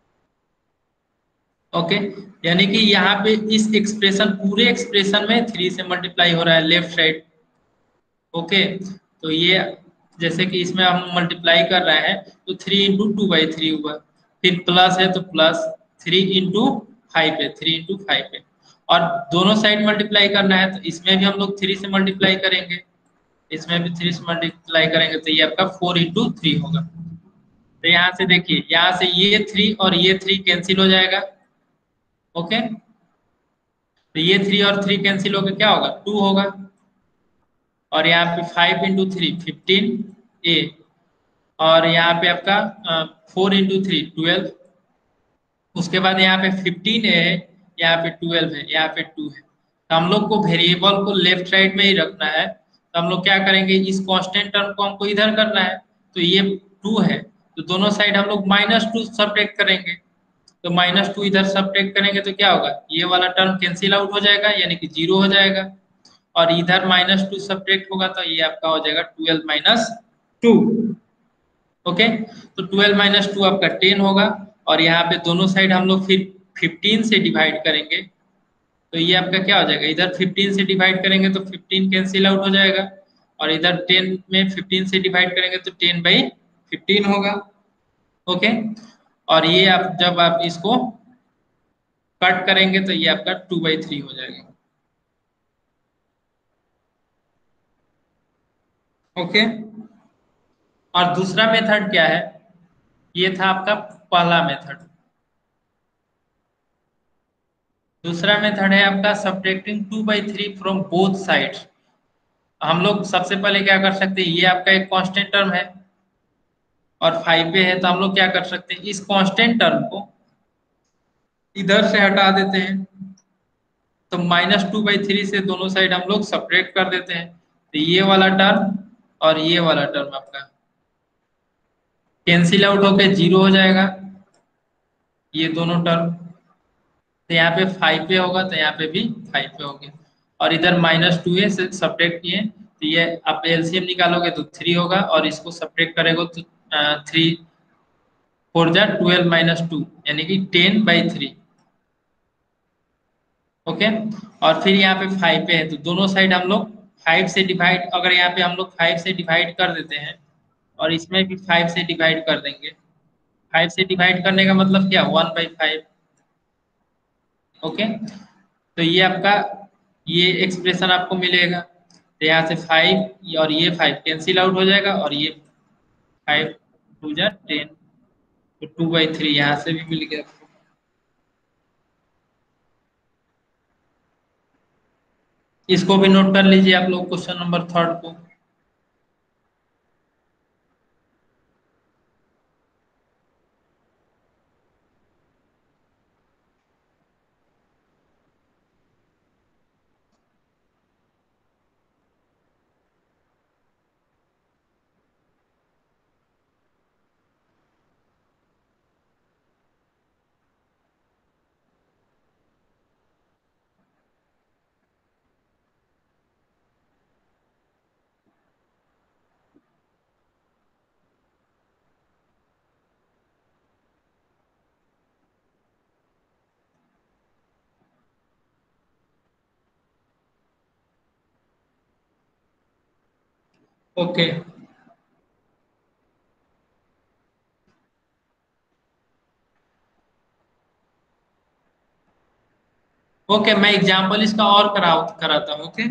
ओके, यानी कि यहाँ पे इस एक्सप्रेशन, पूरे एक्सप्रेशन में 3 से मल्टीप्लाई हो रहा है लेफ्ट साइड। ओके, तो ये जैसे कि इसमें हम मल्टीप्लाई कर रहे हैं तो 3 × 2/3 हुआ, फिर प्लस है तो प्लस 3 × 5 है, 3 × 5 है, और दोनों साइड मल्टीप्लाई करना है तो इसमें भी हम लोग 3 से मल्टीप्लाई करेंगे, इसमें भी 3 से मल्टीप्लाई करेंगे तो ये आपका 4 × 3 होगा। तो यहाँ से देखिए, यहाँ से ये 3 और ये 3 कैंसिल हो जाएगा। ओके, तो ये 3 और 3 कैंसिल होकर क्या होगा, 2 होगा, और यहाँ पे 5 × 3 15a, और यहाँ पे आपका 4 × 3 12। उसके बाद यहाँ पे 15 है, यहाँ पे 12 है, यहाँ पे 2 है, तो हम लोग को वेरिएबल को लेफ्ट साइड में ही रखना है, तो हम लोग क्या करेंगे, इस कांस्टेंट टर्म को हमको इधर करना है, तो ये 2 है, तो दोनों साइड हम लोग -2 सब्ट्रैक्ट करेंगे, तो -2 इधर सब्ट्रैक्ट करेंगे तो क्या होगा, ये वाला टर्म कैंसिल आउट हो जाएगा, यानी कि 0 हो जाएगा, और इधर -2 सब्ट्रैक्ट होगा तो ये आपका हो जाएगा 12 - 2। ओके, तो 12 - 2 आपका 10 होगा, और यहाँ पे दोनों साइड हम लोग फिर 15 से डिवाइड करेंगे, तो ये आपका क्या हो जाएगा, इधर 15 से डिवाइड करेंगे तो 15 कैंसिल आउट हो जाएगा, और इधर 10 में 15 से डिवाइड करेंगे तो 10/15 होगा। ओके, और ये आप जब आप इसको कट करेंगे तो ये आपका 2/3 हो जाएगा। ओके, और दूसरा मेथड क्या है, ये था आपका पहला मेथड। दूसरा मेथड है आपका सब्ट्रैक्टिंग 2/3 फ्रॉम बोथ साइड्स। हम लोग सबसे पहले क्या कर सकते हैं, ये आपका एक कांस्टेंट टर्म है और 5 है, तो हम लोग क्या कर सकते हैं, इस कांस्टेंट टर्म को इधर से हटा देते हैं, तो -2/3 से दोनों साइड हम लोग सब्ट्रैक्ट कर देते हैं, तो ये वाला टर्म और ये वाला टर्म आपका कैंसिल आउट होकर 0 हो जाएगा, ये दोनों टर्म, तो यहाँ पे 5 होगा तो यहाँ पे भी 5 हो गया, और इधर -2 है से सब्ट्रैक्ट किए, तो ये आप एलसीएम निकालोगे तो 3 होगा, और इसको सब्ट्रैक्ट करेगा तो 3 × 4 = 12 - 2, यानी कि 10/3। ओके, और फिर यहाँ पे 5 है तो दोनों साइड हम लोग 5 से डिवाइड, अगर यहाँ पे हम लोग 5 से डिवाइड कर देते हैं और इसमें भी 5 से डिवाइड कर देंगे, 5 से डिवाइड करने का मतलब क्या, 1/5। ओके, तो ये आपका ये एक्सप्रेशन आपको मिलेगा। तो यहाँ से 5 और ये 5 कैंसिल आउट हो जाएगा, और ये 5 2 जा 10, तो 2/3 यहाँ से भी मिल गया आपको। इसको भी नोट कर लीजिए आप लोग, क्वेश्चन नंबर 3 को। ओके ओके, मैं एग्जांपल इसका और कराता हूँ। ओके,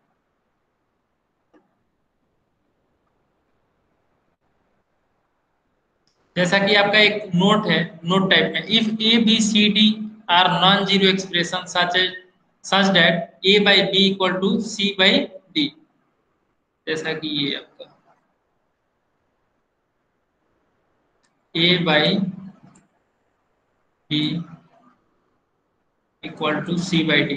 जैसा कि आपका एक नोट है, नोट टाइप में, if a b c d are non zero expression such that a by b equal to c by d. जैसा कि ये आपका a by b equal to c by d,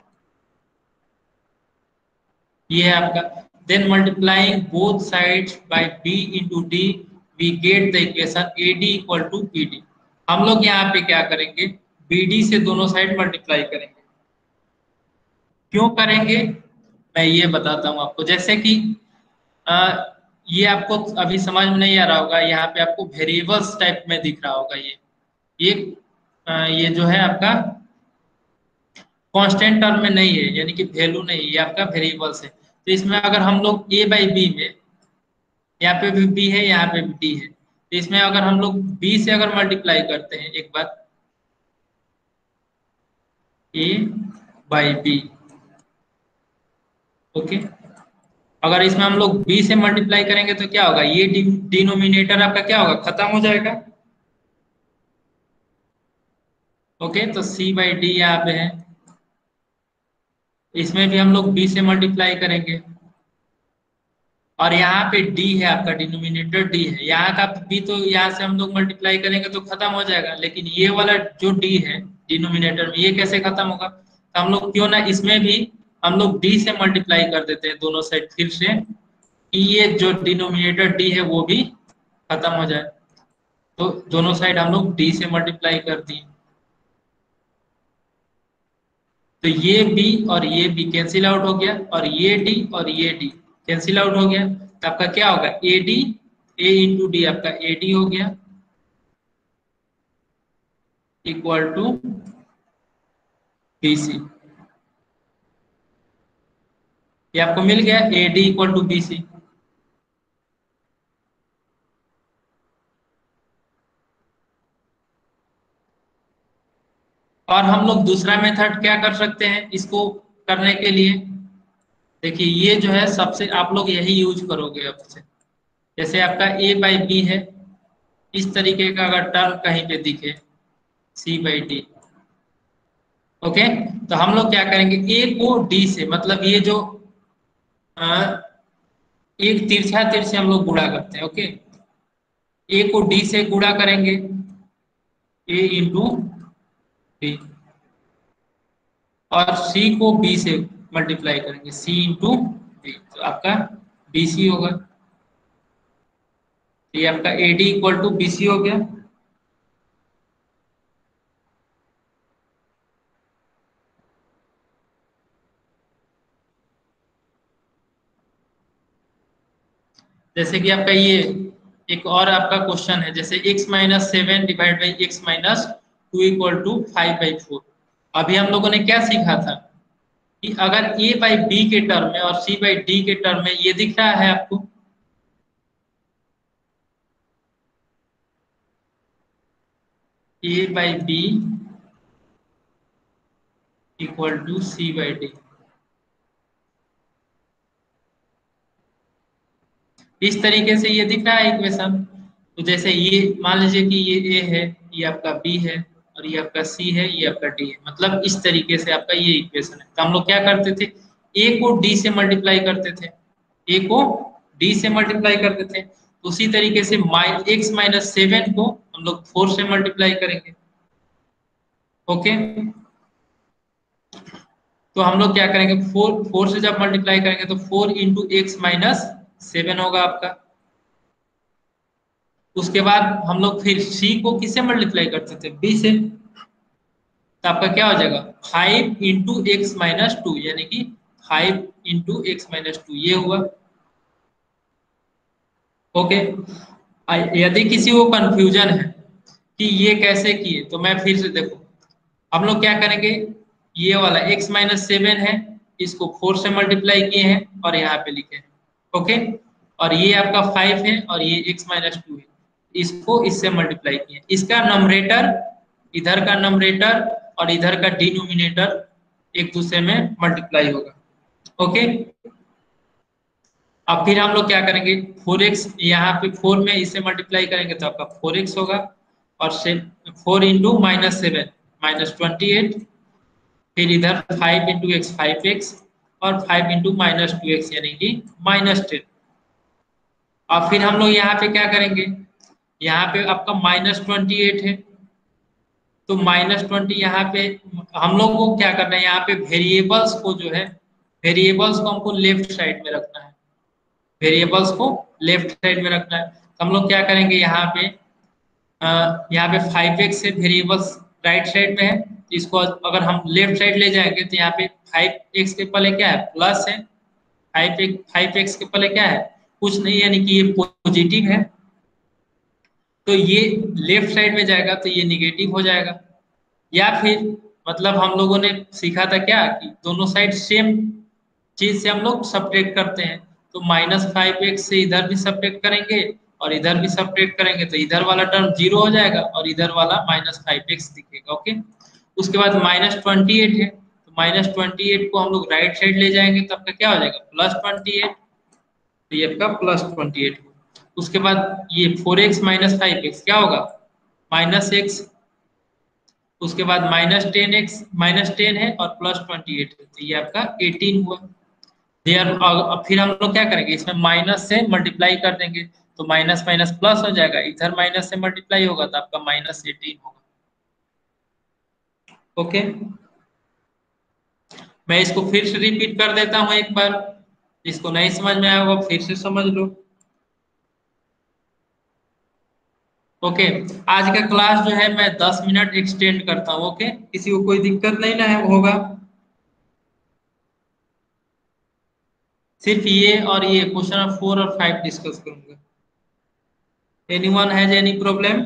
ये है आपका। Then multiplying both sides by b into d, we get the equation a d equal to b d. हम लोग यहाँ पे क्या करेंगे, बी डी से दोनों साइड मल्टीप्लाई करेंगे। क्यों करेंगे, मैं ये बताता हूँ आपको। जैसे कि अ, ये आपको अभी समझ में नहीं आ रहा होगा, यहाँ पे आपको वेरिएबल्स टाइप में दिख रहा होगा। ये ये जो है आपका कांस्टेंट टर्म में नहीं है, यानी कि वैल्यू नहीं है, ये आपका वेरिएबल्स है। तो इसमें अगर हम लोग a बाई बी में, यहाँ पे भी b है, यहाँ पे भी d है, तो इसमें अगर हम लोग b से अगर मल्टीप्लाई करते हैं एक बार, a बाई बी, ओके, अगर इसमें हम लोग b से मल्टीप्लाई करेंगे तो क्या होगा, ये डिनोमिनेटर आपका क्या होगा, खत्म हो जाएगा। ओके, तो c बाई डी यहाँ पे है, इसमें भी हम लोग b से मल्टीप्लाई करेंगे, और यहाँ पे d है आपका, डिनोमिनेटर d है, यहाँ का b तो यहाँ से हम लोग मल्टीप्लाई करेंगे तो खत्म हो जाएगा, लेकिन ये वाला जो d है डिनोमिनेटर में, ये कैसे खत्म होगा, तो हम लोग क्यों ना इसमें भी हम लोग d से मल्टीप्लाई कर देते हैं दोनों साइड फिर से, कि ये जो डिनोमिनेटर d है वो भी खत्म हो जाए। तो दोनों साइड हम लोग d से मल्टीप्लाई कर दिए, तो ये b और ये b कैंसिल आउट हो गया, और ये d और ये d कैंसिल आउट हो गया, तो आपका क्या होगा, a d, a into d आपका ए डी हो गया, इक्वल टू बी सी। ये आपको मिल गया a d equal to b c. और हम लोग दूसरा मेथड क्या कर सकते हैं इसको करने के लिए, देखिए ये जो है सबसे आप लोग यही यूज करोगे अब से। जैसे आपका ए बाई बी है, इस तरीके का अगर टर्म कहीं पे दिखे, सी बाई डी, ओके, तो हम लोग क्या करेंगे, ए को डी से, मतलब ये जो एक तिरछा तीर से हम लोग गुणा करते हैं। ओके, ए को डी से गुणा करेंगे, ए इंटू डी, और सी को बी से मल्टीप्लाई करेंगे, सी इंटू डी, तो आपका बी सी होगा। तो ये आपका a d equal to b c हो गया। जैसे कि आपका ये एक और आपका क्वेश्चन है, जैसे x minus 7 divide by x minus 2 equal to 5/4। अभी हम लोगों ने क्या सीखा था, कि अगर a बाई बी के टर्म में और c बाई डी के टर्म में ये दिख रहा है आपको, a by b equal to c by d, इस तरीके से ये दिख रहा है इक्वेशन। तो जैसे ये मान लीजिए कि ये a है, ये आपका b है, और ये आपका c है, ये आपका d है, मतलब इस तरीके से आपका ये इक्वेशन है। तो हम लोग क्या करते थे, a को d से मल्टीप्लाई करते थे, a को d से मल्टीप्लाई करते थे। तो उसी तरीके से x माइनस 7 को हम लोग 4 से मल्टीप्लाई करेंगे। ओके, तो हम लोग क्या करेंगे, 4 से जब मल्टीप्लाई करेंगे तो 4 इंटू एक्स माइनस 7 होगा आपका। उसके बाद हम लोग फिर c को किससे मल्टीप्लाई करते थे, b से। तो आपका क्या हो जाएगा, 5 इंटू एक्स माइनस 2, यानी कि 5 इंटू एक्स माइनस 2 ये हुआ। ओके, यदि किसी को कंफ्यूजन है कि ये कैसे किए, तो मैं फिर से देखो, हम लोग क्या करेंगे, ये वाला x माइनस 7 है, इसको 4 से मल्टीप्लाई किए हैं और यहाँ पे लिखे हैं। ओके, और ये आपका 5 है और ये x माइनस 2 है, इसको इससे मल्टीप्लाई किए। इसका नंबरेटर, इधर का नंबरेटर और इधर का डिनोमिनेटर एक दूसरे में मल्टीप्लाई होगा। ओके, अब फिर हम लोग क्या करेंगे, 4x यहाँ पे 4 में इसे मल्टीप्लाई करेंगे तो आपका 4x होगा, और से 4 इंटू माइनस 7 माइनस 28, फिर इधर 5 इंटू एक्स 5x, और 5 इंटू माइनस 2x यानी कि माइनस 10। और फिर हम लोग यहाँ पे क्या करेंगे, यहाँ पे आपका माइनस 28 है, तो माइनस 20 यहाँ पे हम लोग को क्या करना है, यहाँ पे वेरिएबल्स को जो है, वेरिएबल्स को हमको लेफ्ट साइड में रखना है, वेरिएबल्स को लेफ्ट साइड में रखना है। तो हम लोग क्या करेंगे, यहाँ पे 5x से वेरिएबल्स राइट साइड में है, इसको अगर हम लेफ्ट साइड ले जाएंगे तो यहाँ पे 5x के पहले क्या है, प्लस है, 5x के पहले क्या है, कुछ नहीं, यानी कि ये पॉजिटिव है, तो ये लेफ्ट साइड में जाएगा तो ये निगेटिव हो जाएगा। या फिर मतलब हम लोगों ने सीखा था क्या कि दोनों साइड सेम चीज से हम लोग सब्ट्रैक्ट करते हैं, तो माइनस 5x से इधर भी सब्ट्रैक्ट करेंगे और इधर भी सब्ट्रैक्ट करेंगे, तो इधर वाला टर्म 0 हो जाएगा और इधर वाला माइनस 5x दिखेगा। ओके, उसके बाद माइनस 28 है, तो माइनस 28 को हम लोग राइट साइड ले जाएंगे तो आपका क्या हो जाएगा, प्लस 28, तो ये आपका प्लस 28। उसके बाद ये 4x माइनस 5x क्या होगा, माइनस x। उसके बाद -10x -10 है और +28 है, तो ये आपका 18 हुआ। अब फिर हम लोग क्या करेंगे, इसमें माइनस से मल्टीप्लाई कर देंगे, तो माइनस माइनस प्लस हो जाएगा, इधर माइनस से मल्टीप्लाई होगा तो आपका -18 होगा। ओके, मैं इसको फिर से रिपीट कर देता हूँ एक बार, जिसको नहीं समझ में आया वो फिर से समझ लो। ओके, आज का क्लास जो है मैं 10 मिनट एक्सटेंड करता हूँ। ओके, किसी को कोई दिक्कत नहीं ना है होगा, सिर्फ ये और ये क्वेश्चन नंबर 4 और 5 डिस्कस करूंगा। Anyone has any problem?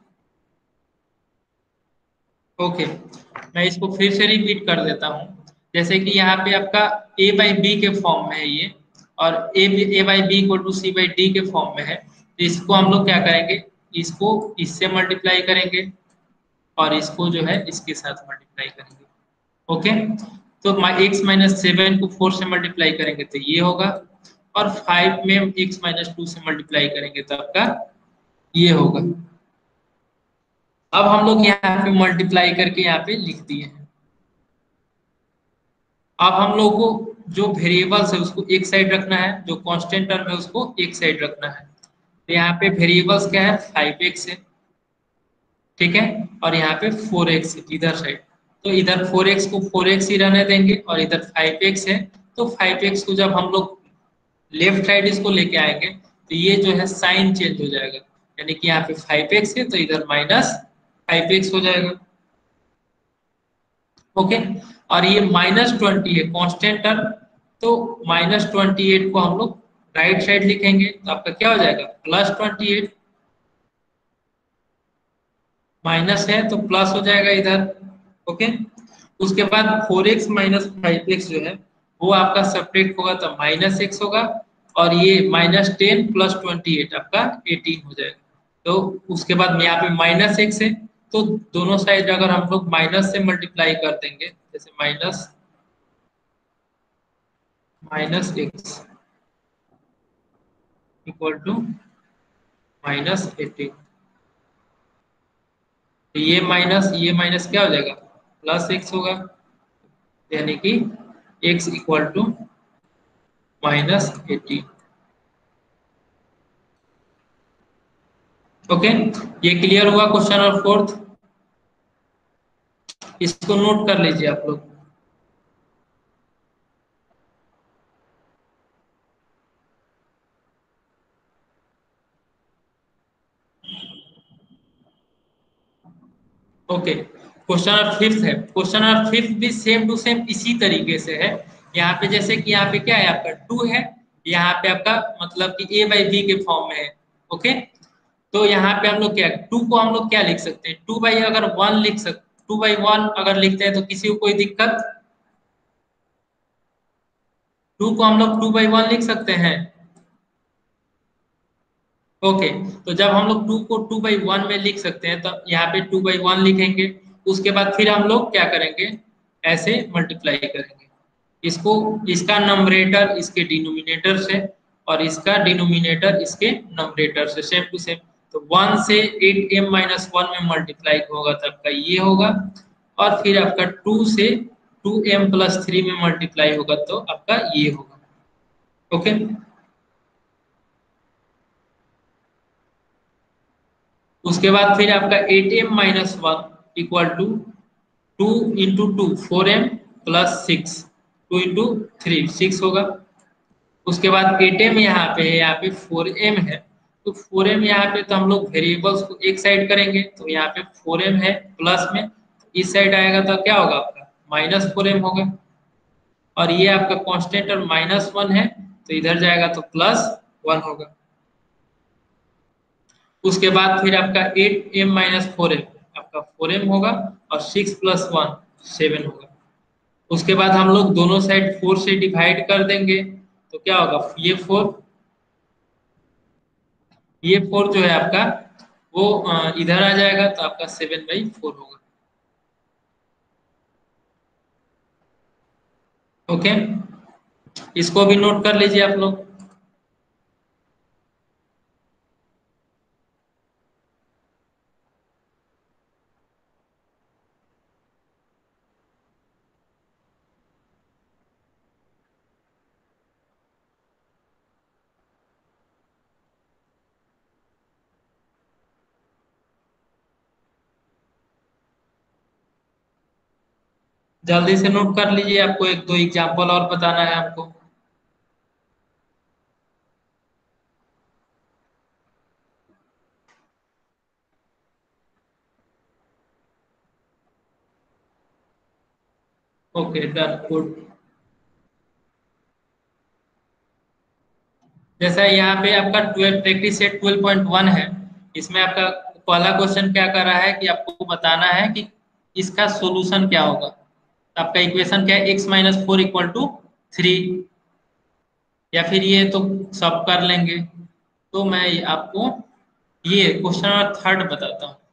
Okay, मैं इसको फिर से रिपीट कर देता हूँ। जैसे कि यहाँ पे आपका a बाई बी के फॉर्म में है ये, और a by b equal to c by d के फॉर्म में है, तो इसको हम लोग क्या करेंगे, इसको इससे मल्टीप्लाई करेंगे और इसको जो है इसके साथ मल्टीप्लाई करेंगे। ओके, तो x माइनस 7 को 4 से मल्टीप्लाई करेंगे तो ये होगा, और 5 में x माइनस 2 से मल्टीप्लाई करेंगे तो आपका ये होगा। अब हम लोग यहाँ पे मल्टीप्लाई करके यहाँ पे लिख दिए हैं। अब हम लोग को जो वेरिएबल्स है उसको एक साइड रखना है, जो कांस्टेंट टर्म है उसको एक साइड रखना है। तो यहाँ पे वेरिएबल्स क्या है, 5x है, ठीक है, और यहाँ पे 4x है इधर साइड, तो इधर 4x को 4x ही रहने देंगे और इधर 5x है, तो 5x को जब हम लोग लेफ्ट साइड इसको लेके आएंगे तो ये जो है साइन चेंज हो जाएगा, यानी कि यहाँ पे 5x है तो इधर माइनस 5x हो जाएगा। ओके, और ये -20 है कांस्टेंट टर्म, तो -28 को हम लोग राइट साइड लिखेंगे तो आपका क्या हो जाएगा, +28, माइनस है तो प्लस हो जाएगा इधर। ओके, उसके बाद 4x माइनस 5x जो है वो आपका सब्ट्रैक्ट होगा तो माइनस एक्स होगा, और ये -10 + 28 आपका 18 हो जाएगा। तो उसके बाद में यहाँ पे माइनस एक्स है, तो दोनों साइड अगर हम लोग माइनस से मल्टीप्लाई कर देंगे, जैसे माइनस एक्स इक्वल टू -18, तो ये माइनस क्या हो जाएगा, प्लस एक्स होगा, यानी कि x इक्वल टू -18। ओके, ये क्लियर हुआ क्वेश्चन और फोर्थ, इसको नोट कर लीजिए आप लोग। ओके, क्वेश्चन नंबर फिफ्थ है। क्वेश्चन नंबर फिफ्थ भी सेम टू सेम इसी तरीके से है। यहाँ पे जैसे कि यहाँ पे क्या है, आपका 2 है, यहाँ पे आपका मतलब कि a/b के फॉर्म में है। ओके, तो यहाँ पे हम लोग क्या, 2 को हम लोग क्या लिख सकते हैं, 2/, अगर 1 लिख सकते, 2/1 अगर लिखते हैं तो किसी को कोई दिक्कत, 2 को हम लोग 2/1 लिख सकते हैं। ओके, तो जब हम लोग 2 को 2/1 में लिख सकते हैं तो यहाँ पे 2/1 लिखेंगे। उसके बाद फिर हम लोग क्या करेंगे, ऐसे मल्टीप्लाई करेंगे इसको, इसका नंबरेटर इसके डिनोमिनेटर से और इसका डिनोमिनेटर इसके नंबरेटर से सेम टू सेम। तो 1 से 8m-1 में मल्टीप्लाई होगा तो आपका ये होगा, और फिर आपका 2 से 2m+3 में मल्टीप्लाई होगा तो आपका ये होगा। ओके, उसके बाद फिर आपका 8m-1 equal to 2 into 2 4m + 6, 2 into 3 6 होगा। उसके बाद 8m यहाँ पे है, यहाँ पे 4m है, तो 4m यहाँ पे तो हम लोग वेरिएबल्स को एक साइड करेंगे, तो यहाँ पे 4m है प्लस में, इस साइड आएगा तो क्या होगा आपका -4m होगा, और ये आपका कांस्टेंट और -1 है तो इधर जाएगा तो +1 होगा। उसके बाद फिर आपका 8m-4m आपका 4m होगा, और 6 + 1 7 होगा। उसके बाद हम लोग दोनों साइड 4 से डिवाइड कर देंगे तो क्या होगा, ये 4 जो है आपका वो इधर आ जाएगा तो आपका 7/4 होगा। ओके, इसको भी नोट कर लीजिए आप लोग। जल्दी से नोट कर लीजिए, आपको एक दो एग्जाम्पल और बताना है आपको। Okay done, good. जैसा यहाँ पे आपका 12 प्रैक्टिस सेट 12.1 है, इसमें आपका पहला क्वेश्चन क्या कर रहा है कि आपको बताना है कि इसका सॉल्यूशन क्या होगा। तो आपका इक्वेशन क्या है, x-4 = 3, या फिर ये तो सब कर लेंगे। तो मैं आपको ये क्वेश्चन नंबर थर्ड बताता हूँ।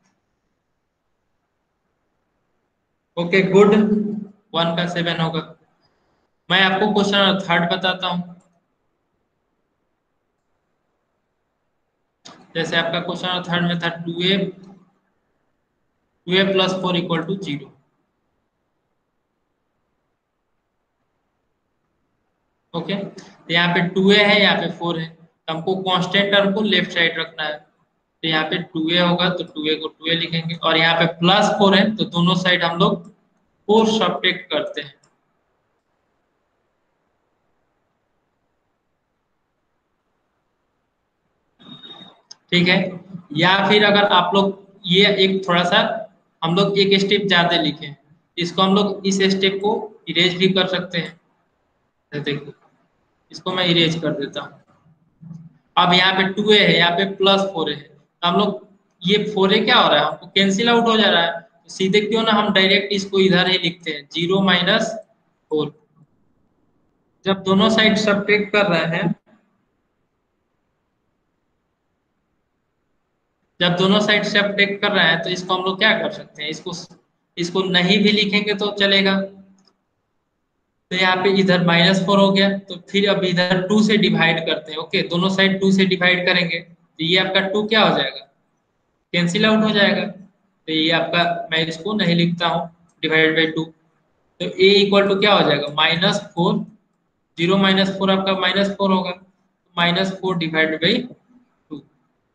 ओके गुड, 1 का 7 होगा। मैं आपको क्वेश्चन नंबर थर्ड बताता हूँ। जैसे आपका क्वेश्चन नंबर थर्ड में था 2a + 4 = 0। ओके, तो यहाँ पे 2a है, यहाँ पे 4 है, तो हमको कांस्टेंट टर्म को लेफ्ट साइड रखना है, तो यहाँ पे 2a होगा तो 2a को 2a लिखेंगे, और यहाँ पे +4 है तो दोनों साइड हम लोग 4 सब्ट्रैक्ट करते हैं। ठीक है, या फिर अगर आप लोग ये एक थोड़ा सा हम लोग एक स्टेप ज्यादा लिखें, इसको हम लोग इस स्टेप को इरेज भी कर सकते हैं। तो देखिए, इसको मैं इरेज कर देता हूँ। अब यहाँ पे 2a है, यहाँ पे +4 है, तो हम लोग ये 4a क्या हो रहा है, हमको कैंसिल आउट हो जा रहा है, सीधे क्यों ना हम डायरेक्ट इसको इधर ही लिखते हैं, 0 - 4। जब दोनों साइड सब्ट्रैक्ट कर रहे हैं, जब दोनों साइड सब्ट्रैक्ट कर रहे हैं तो इसको हम लोग क्या कर सकते हैं, इसको नहीं भी लिखेंगे तो चलेगा। तो यहाँ पे इधर -4 हो गया, तो फिर अब इधर 2 से डिवाइड करते हैं। ओके, दोनों साइड 2 से डिवाइड करेंगे तो ये आपका 2 क्या हो जाएगा, कैंसिल आउट हो जाएगा। तो ये आपका, मैं इसको नहीं लिखता हूँ, डिवाइड बाई 2। तो a इक्वल टू क्या हो जाएगा, -4। 0 - 4 आपका -4 होगा, -4 डिवाइड बाई 2।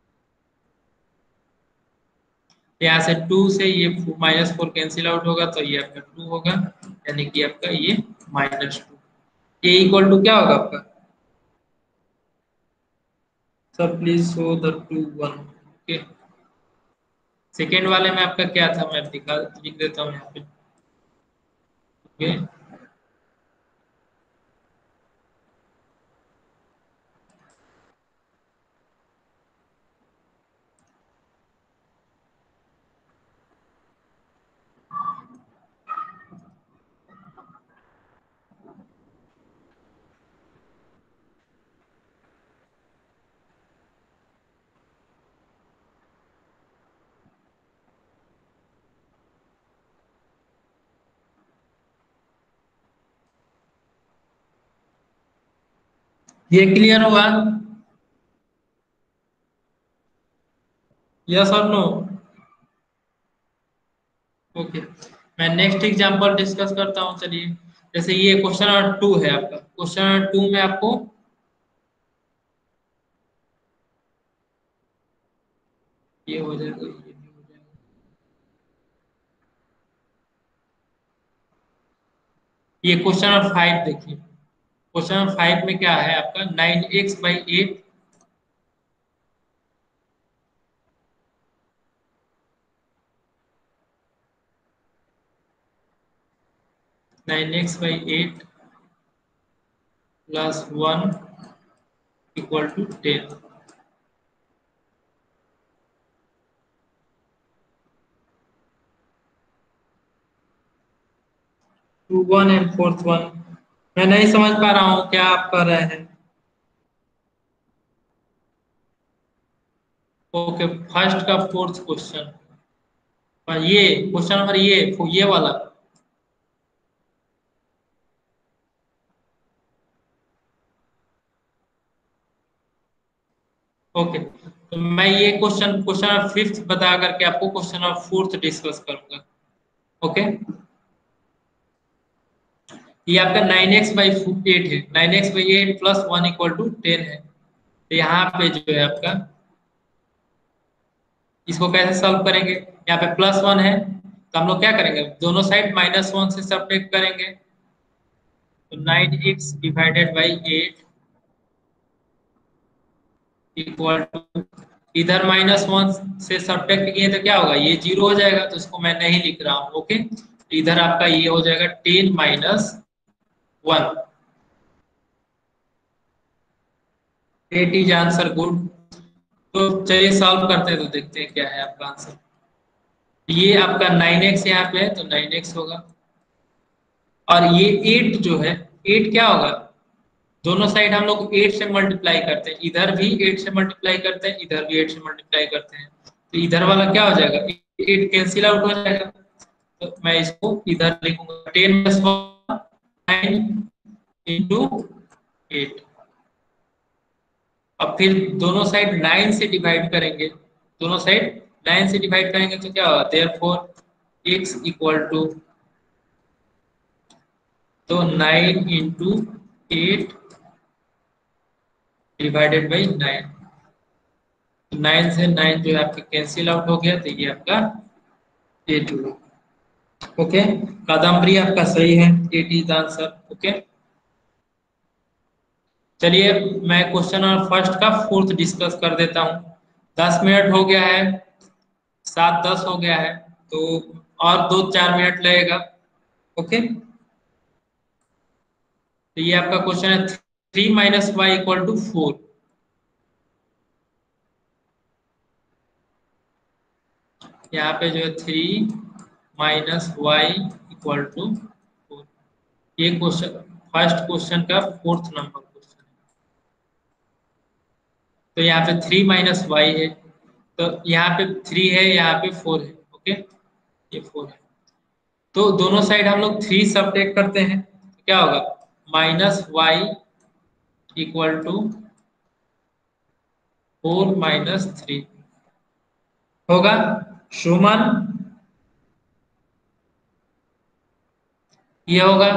यहाँ से 2 से ये -4 कैंसिल आउट होगा, तो ये आपका 2 होगा, यानी कि आपका ये -2। a इक्वल टू क्या होगा आपका, sir please show the 2 1। Okay, second वाले में आपका क्या था, मैं दिखा लिख देता हूँ यहाँ पे। ओके, ये क्लियर हुआ, यस और नो। ओके, मैं नेक्स्ट एग्जांपल डिस्कस करता हूँ, चलिए। जैसे ये क्वेश्चन नंबर 2 है आपका, क्वेश्चन नंबर 2 में आपको ये हो जाएगा, ये भी हो जाएगा। ये क्वेश्चन नंबर 5 देखिए, क्वेश्चन नंबर 5 में क्या है आपका, 9x/8 9x/8 plus 1 equal to 10। 2 1 and fourth one, मैं नहीं समझ पा रहा हूँ क्या आप कर रहे हैं। ओके, फर्स्ट का फोर्थ क्वेश्चन, ये क्वेश्चन नंबर ये वाला। ओके, तो मैं ये क्वेश्चन नंबर फिफ्थ बता करके आपको क्वेश्चन नंबर फोर्थ डिस्कस करूंगा। ओके, ये आपका 9x/8 है, 9x/8 प्लस 1 इक्वल टू 10 है। तो यहाँ पे जो है आपका, इसको कैसे सॉल्व करेंगे, यहाँ पे +1 है, तो हम लोग क्या करेंगे, दोनों साइड -1 से सब्ट्रैक्ट करेंगे। तो 9x/8 इक्वल टू, इधर -1 से सब्ट्रैक्ट किए तो क्या होगा, ये 0 हो जाएगा, तो इसको मैं नहीं लिख रहा हूँ। ओके, तो इधर आपका ये हो जाएगा 10 - 1। Eight is answer, good. तो चलिए सॉल्व करते हैं, तो देखते हैं क्या है आपका आंसर। ये आपका 9x यहाँ पे है, तो 9x होगा। और ये 8 जो है, 8 क्या होगा, दोनों साइड हम लोग 8 से मल्टीप्लाई करते हैं, इधर भी 8 से मल्टीप्लाई करते हैं, इधर भी 8 से मल्टीप्लाई करते हैं। तो इधर वाला क्या हो जाएगा, 8 कैंसिल आउट हो जाएगा। तो मैं इसको इधर लिखूंगा, 10 + 1 9 इंटू 8। अब फिर दोनों साइड 9 से डिवाइड करेंगे, दोनों साइड 9 से डिवाइड करेंगे तो क्या होगा, देयरफॉर x इक्वल टू, तो 9 इंटू 8 डिवाइडेड बाई 9। 9 से 9 जो है आपका कैंसिल आउट हो गया, तो ये आपका 8 हुआ। ओके, कादम्बरी आपका सही है, 8 इज आंसर। ओके, चलिए मैं क्वेश्चन और फर्स्ट का फोर्थ डिस्कस कर देता हूँ। 10 मिनट हो गया है, 7:10 हो गया है, तो और 2-4 मिनट लगेगा। ओके, तो ये आपका क्वेश्चन है, 3 - y = 4। यहाँ पे जो है 3 माइनस वाई इक्वल टू 4। ये क्वेश्चन फर्स्ट क्वेश्चन का फोर्थ नंबर क्वेश्चन है। तो यहाँ पे 3 माइनस वाई है, तो यहाँ पे 3 है, यहाँ पे 4 है। ओके, ये 4 है। तो दोनों साइड हम लोग 3 सबट्रैक्ट करते हैं, तो क्या होगा, minus y equal to 4 minus 3 होगा। सुमन, ये होगा।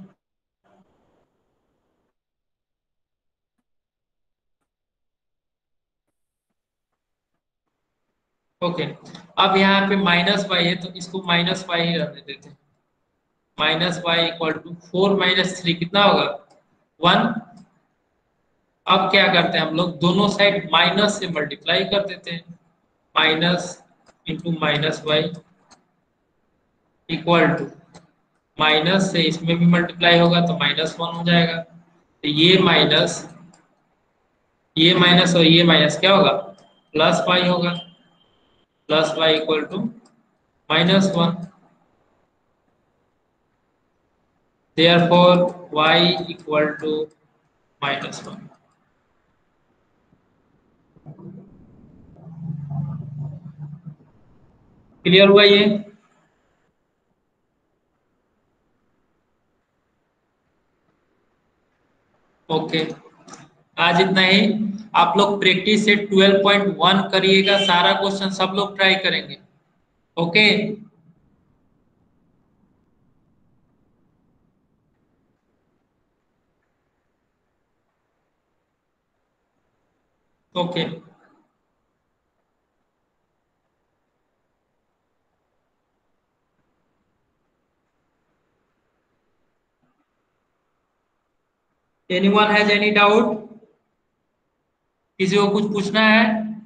ओके, अब यहाँ पे माइनस वाई है तो इसको माइनस वाई ही रहने देते हैं। माइनस वाई इक्वल टू 4 - 3 कितना होगा, 1। अब क्या करते हैं हम लोग, दोनों साइड माइनस से मल्टीप्लाई कर देते हैं। Minus into minus y equal to, minus से इसमें भी मल्टीप्लाई होगा तो -1 हो जाएगा। तो ये माइनस और ये माइनस क्या होगा, प्लस वाई होगा। Plus y equal to -1। Therefore, y equal to -1। Clear हुआ ये? ओके, आज इतना ही। आप लोग प्रैक्टिस से 12.1 करिएगा, सारा क्वेश्चन सब लोग ट्राई करेंगे। Okay, okay. Anyone has any doubt? किसी को कुछ पूछना है?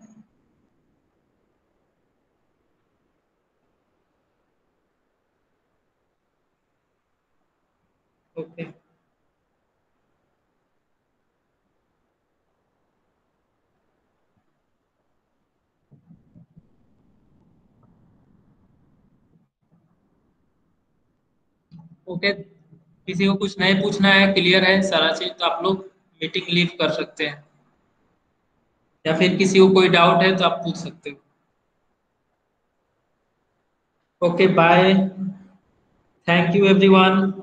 Okay, okay. किसी को कुछ नहीं पूछना है, क्लियर है सारा चीज, तो आप लोग मीटिंग लीव कर सकते हैं, या फिर किसी को कोई डाउट है तो आप पूछ सकते हो। Okay, bye. Thank you everyone.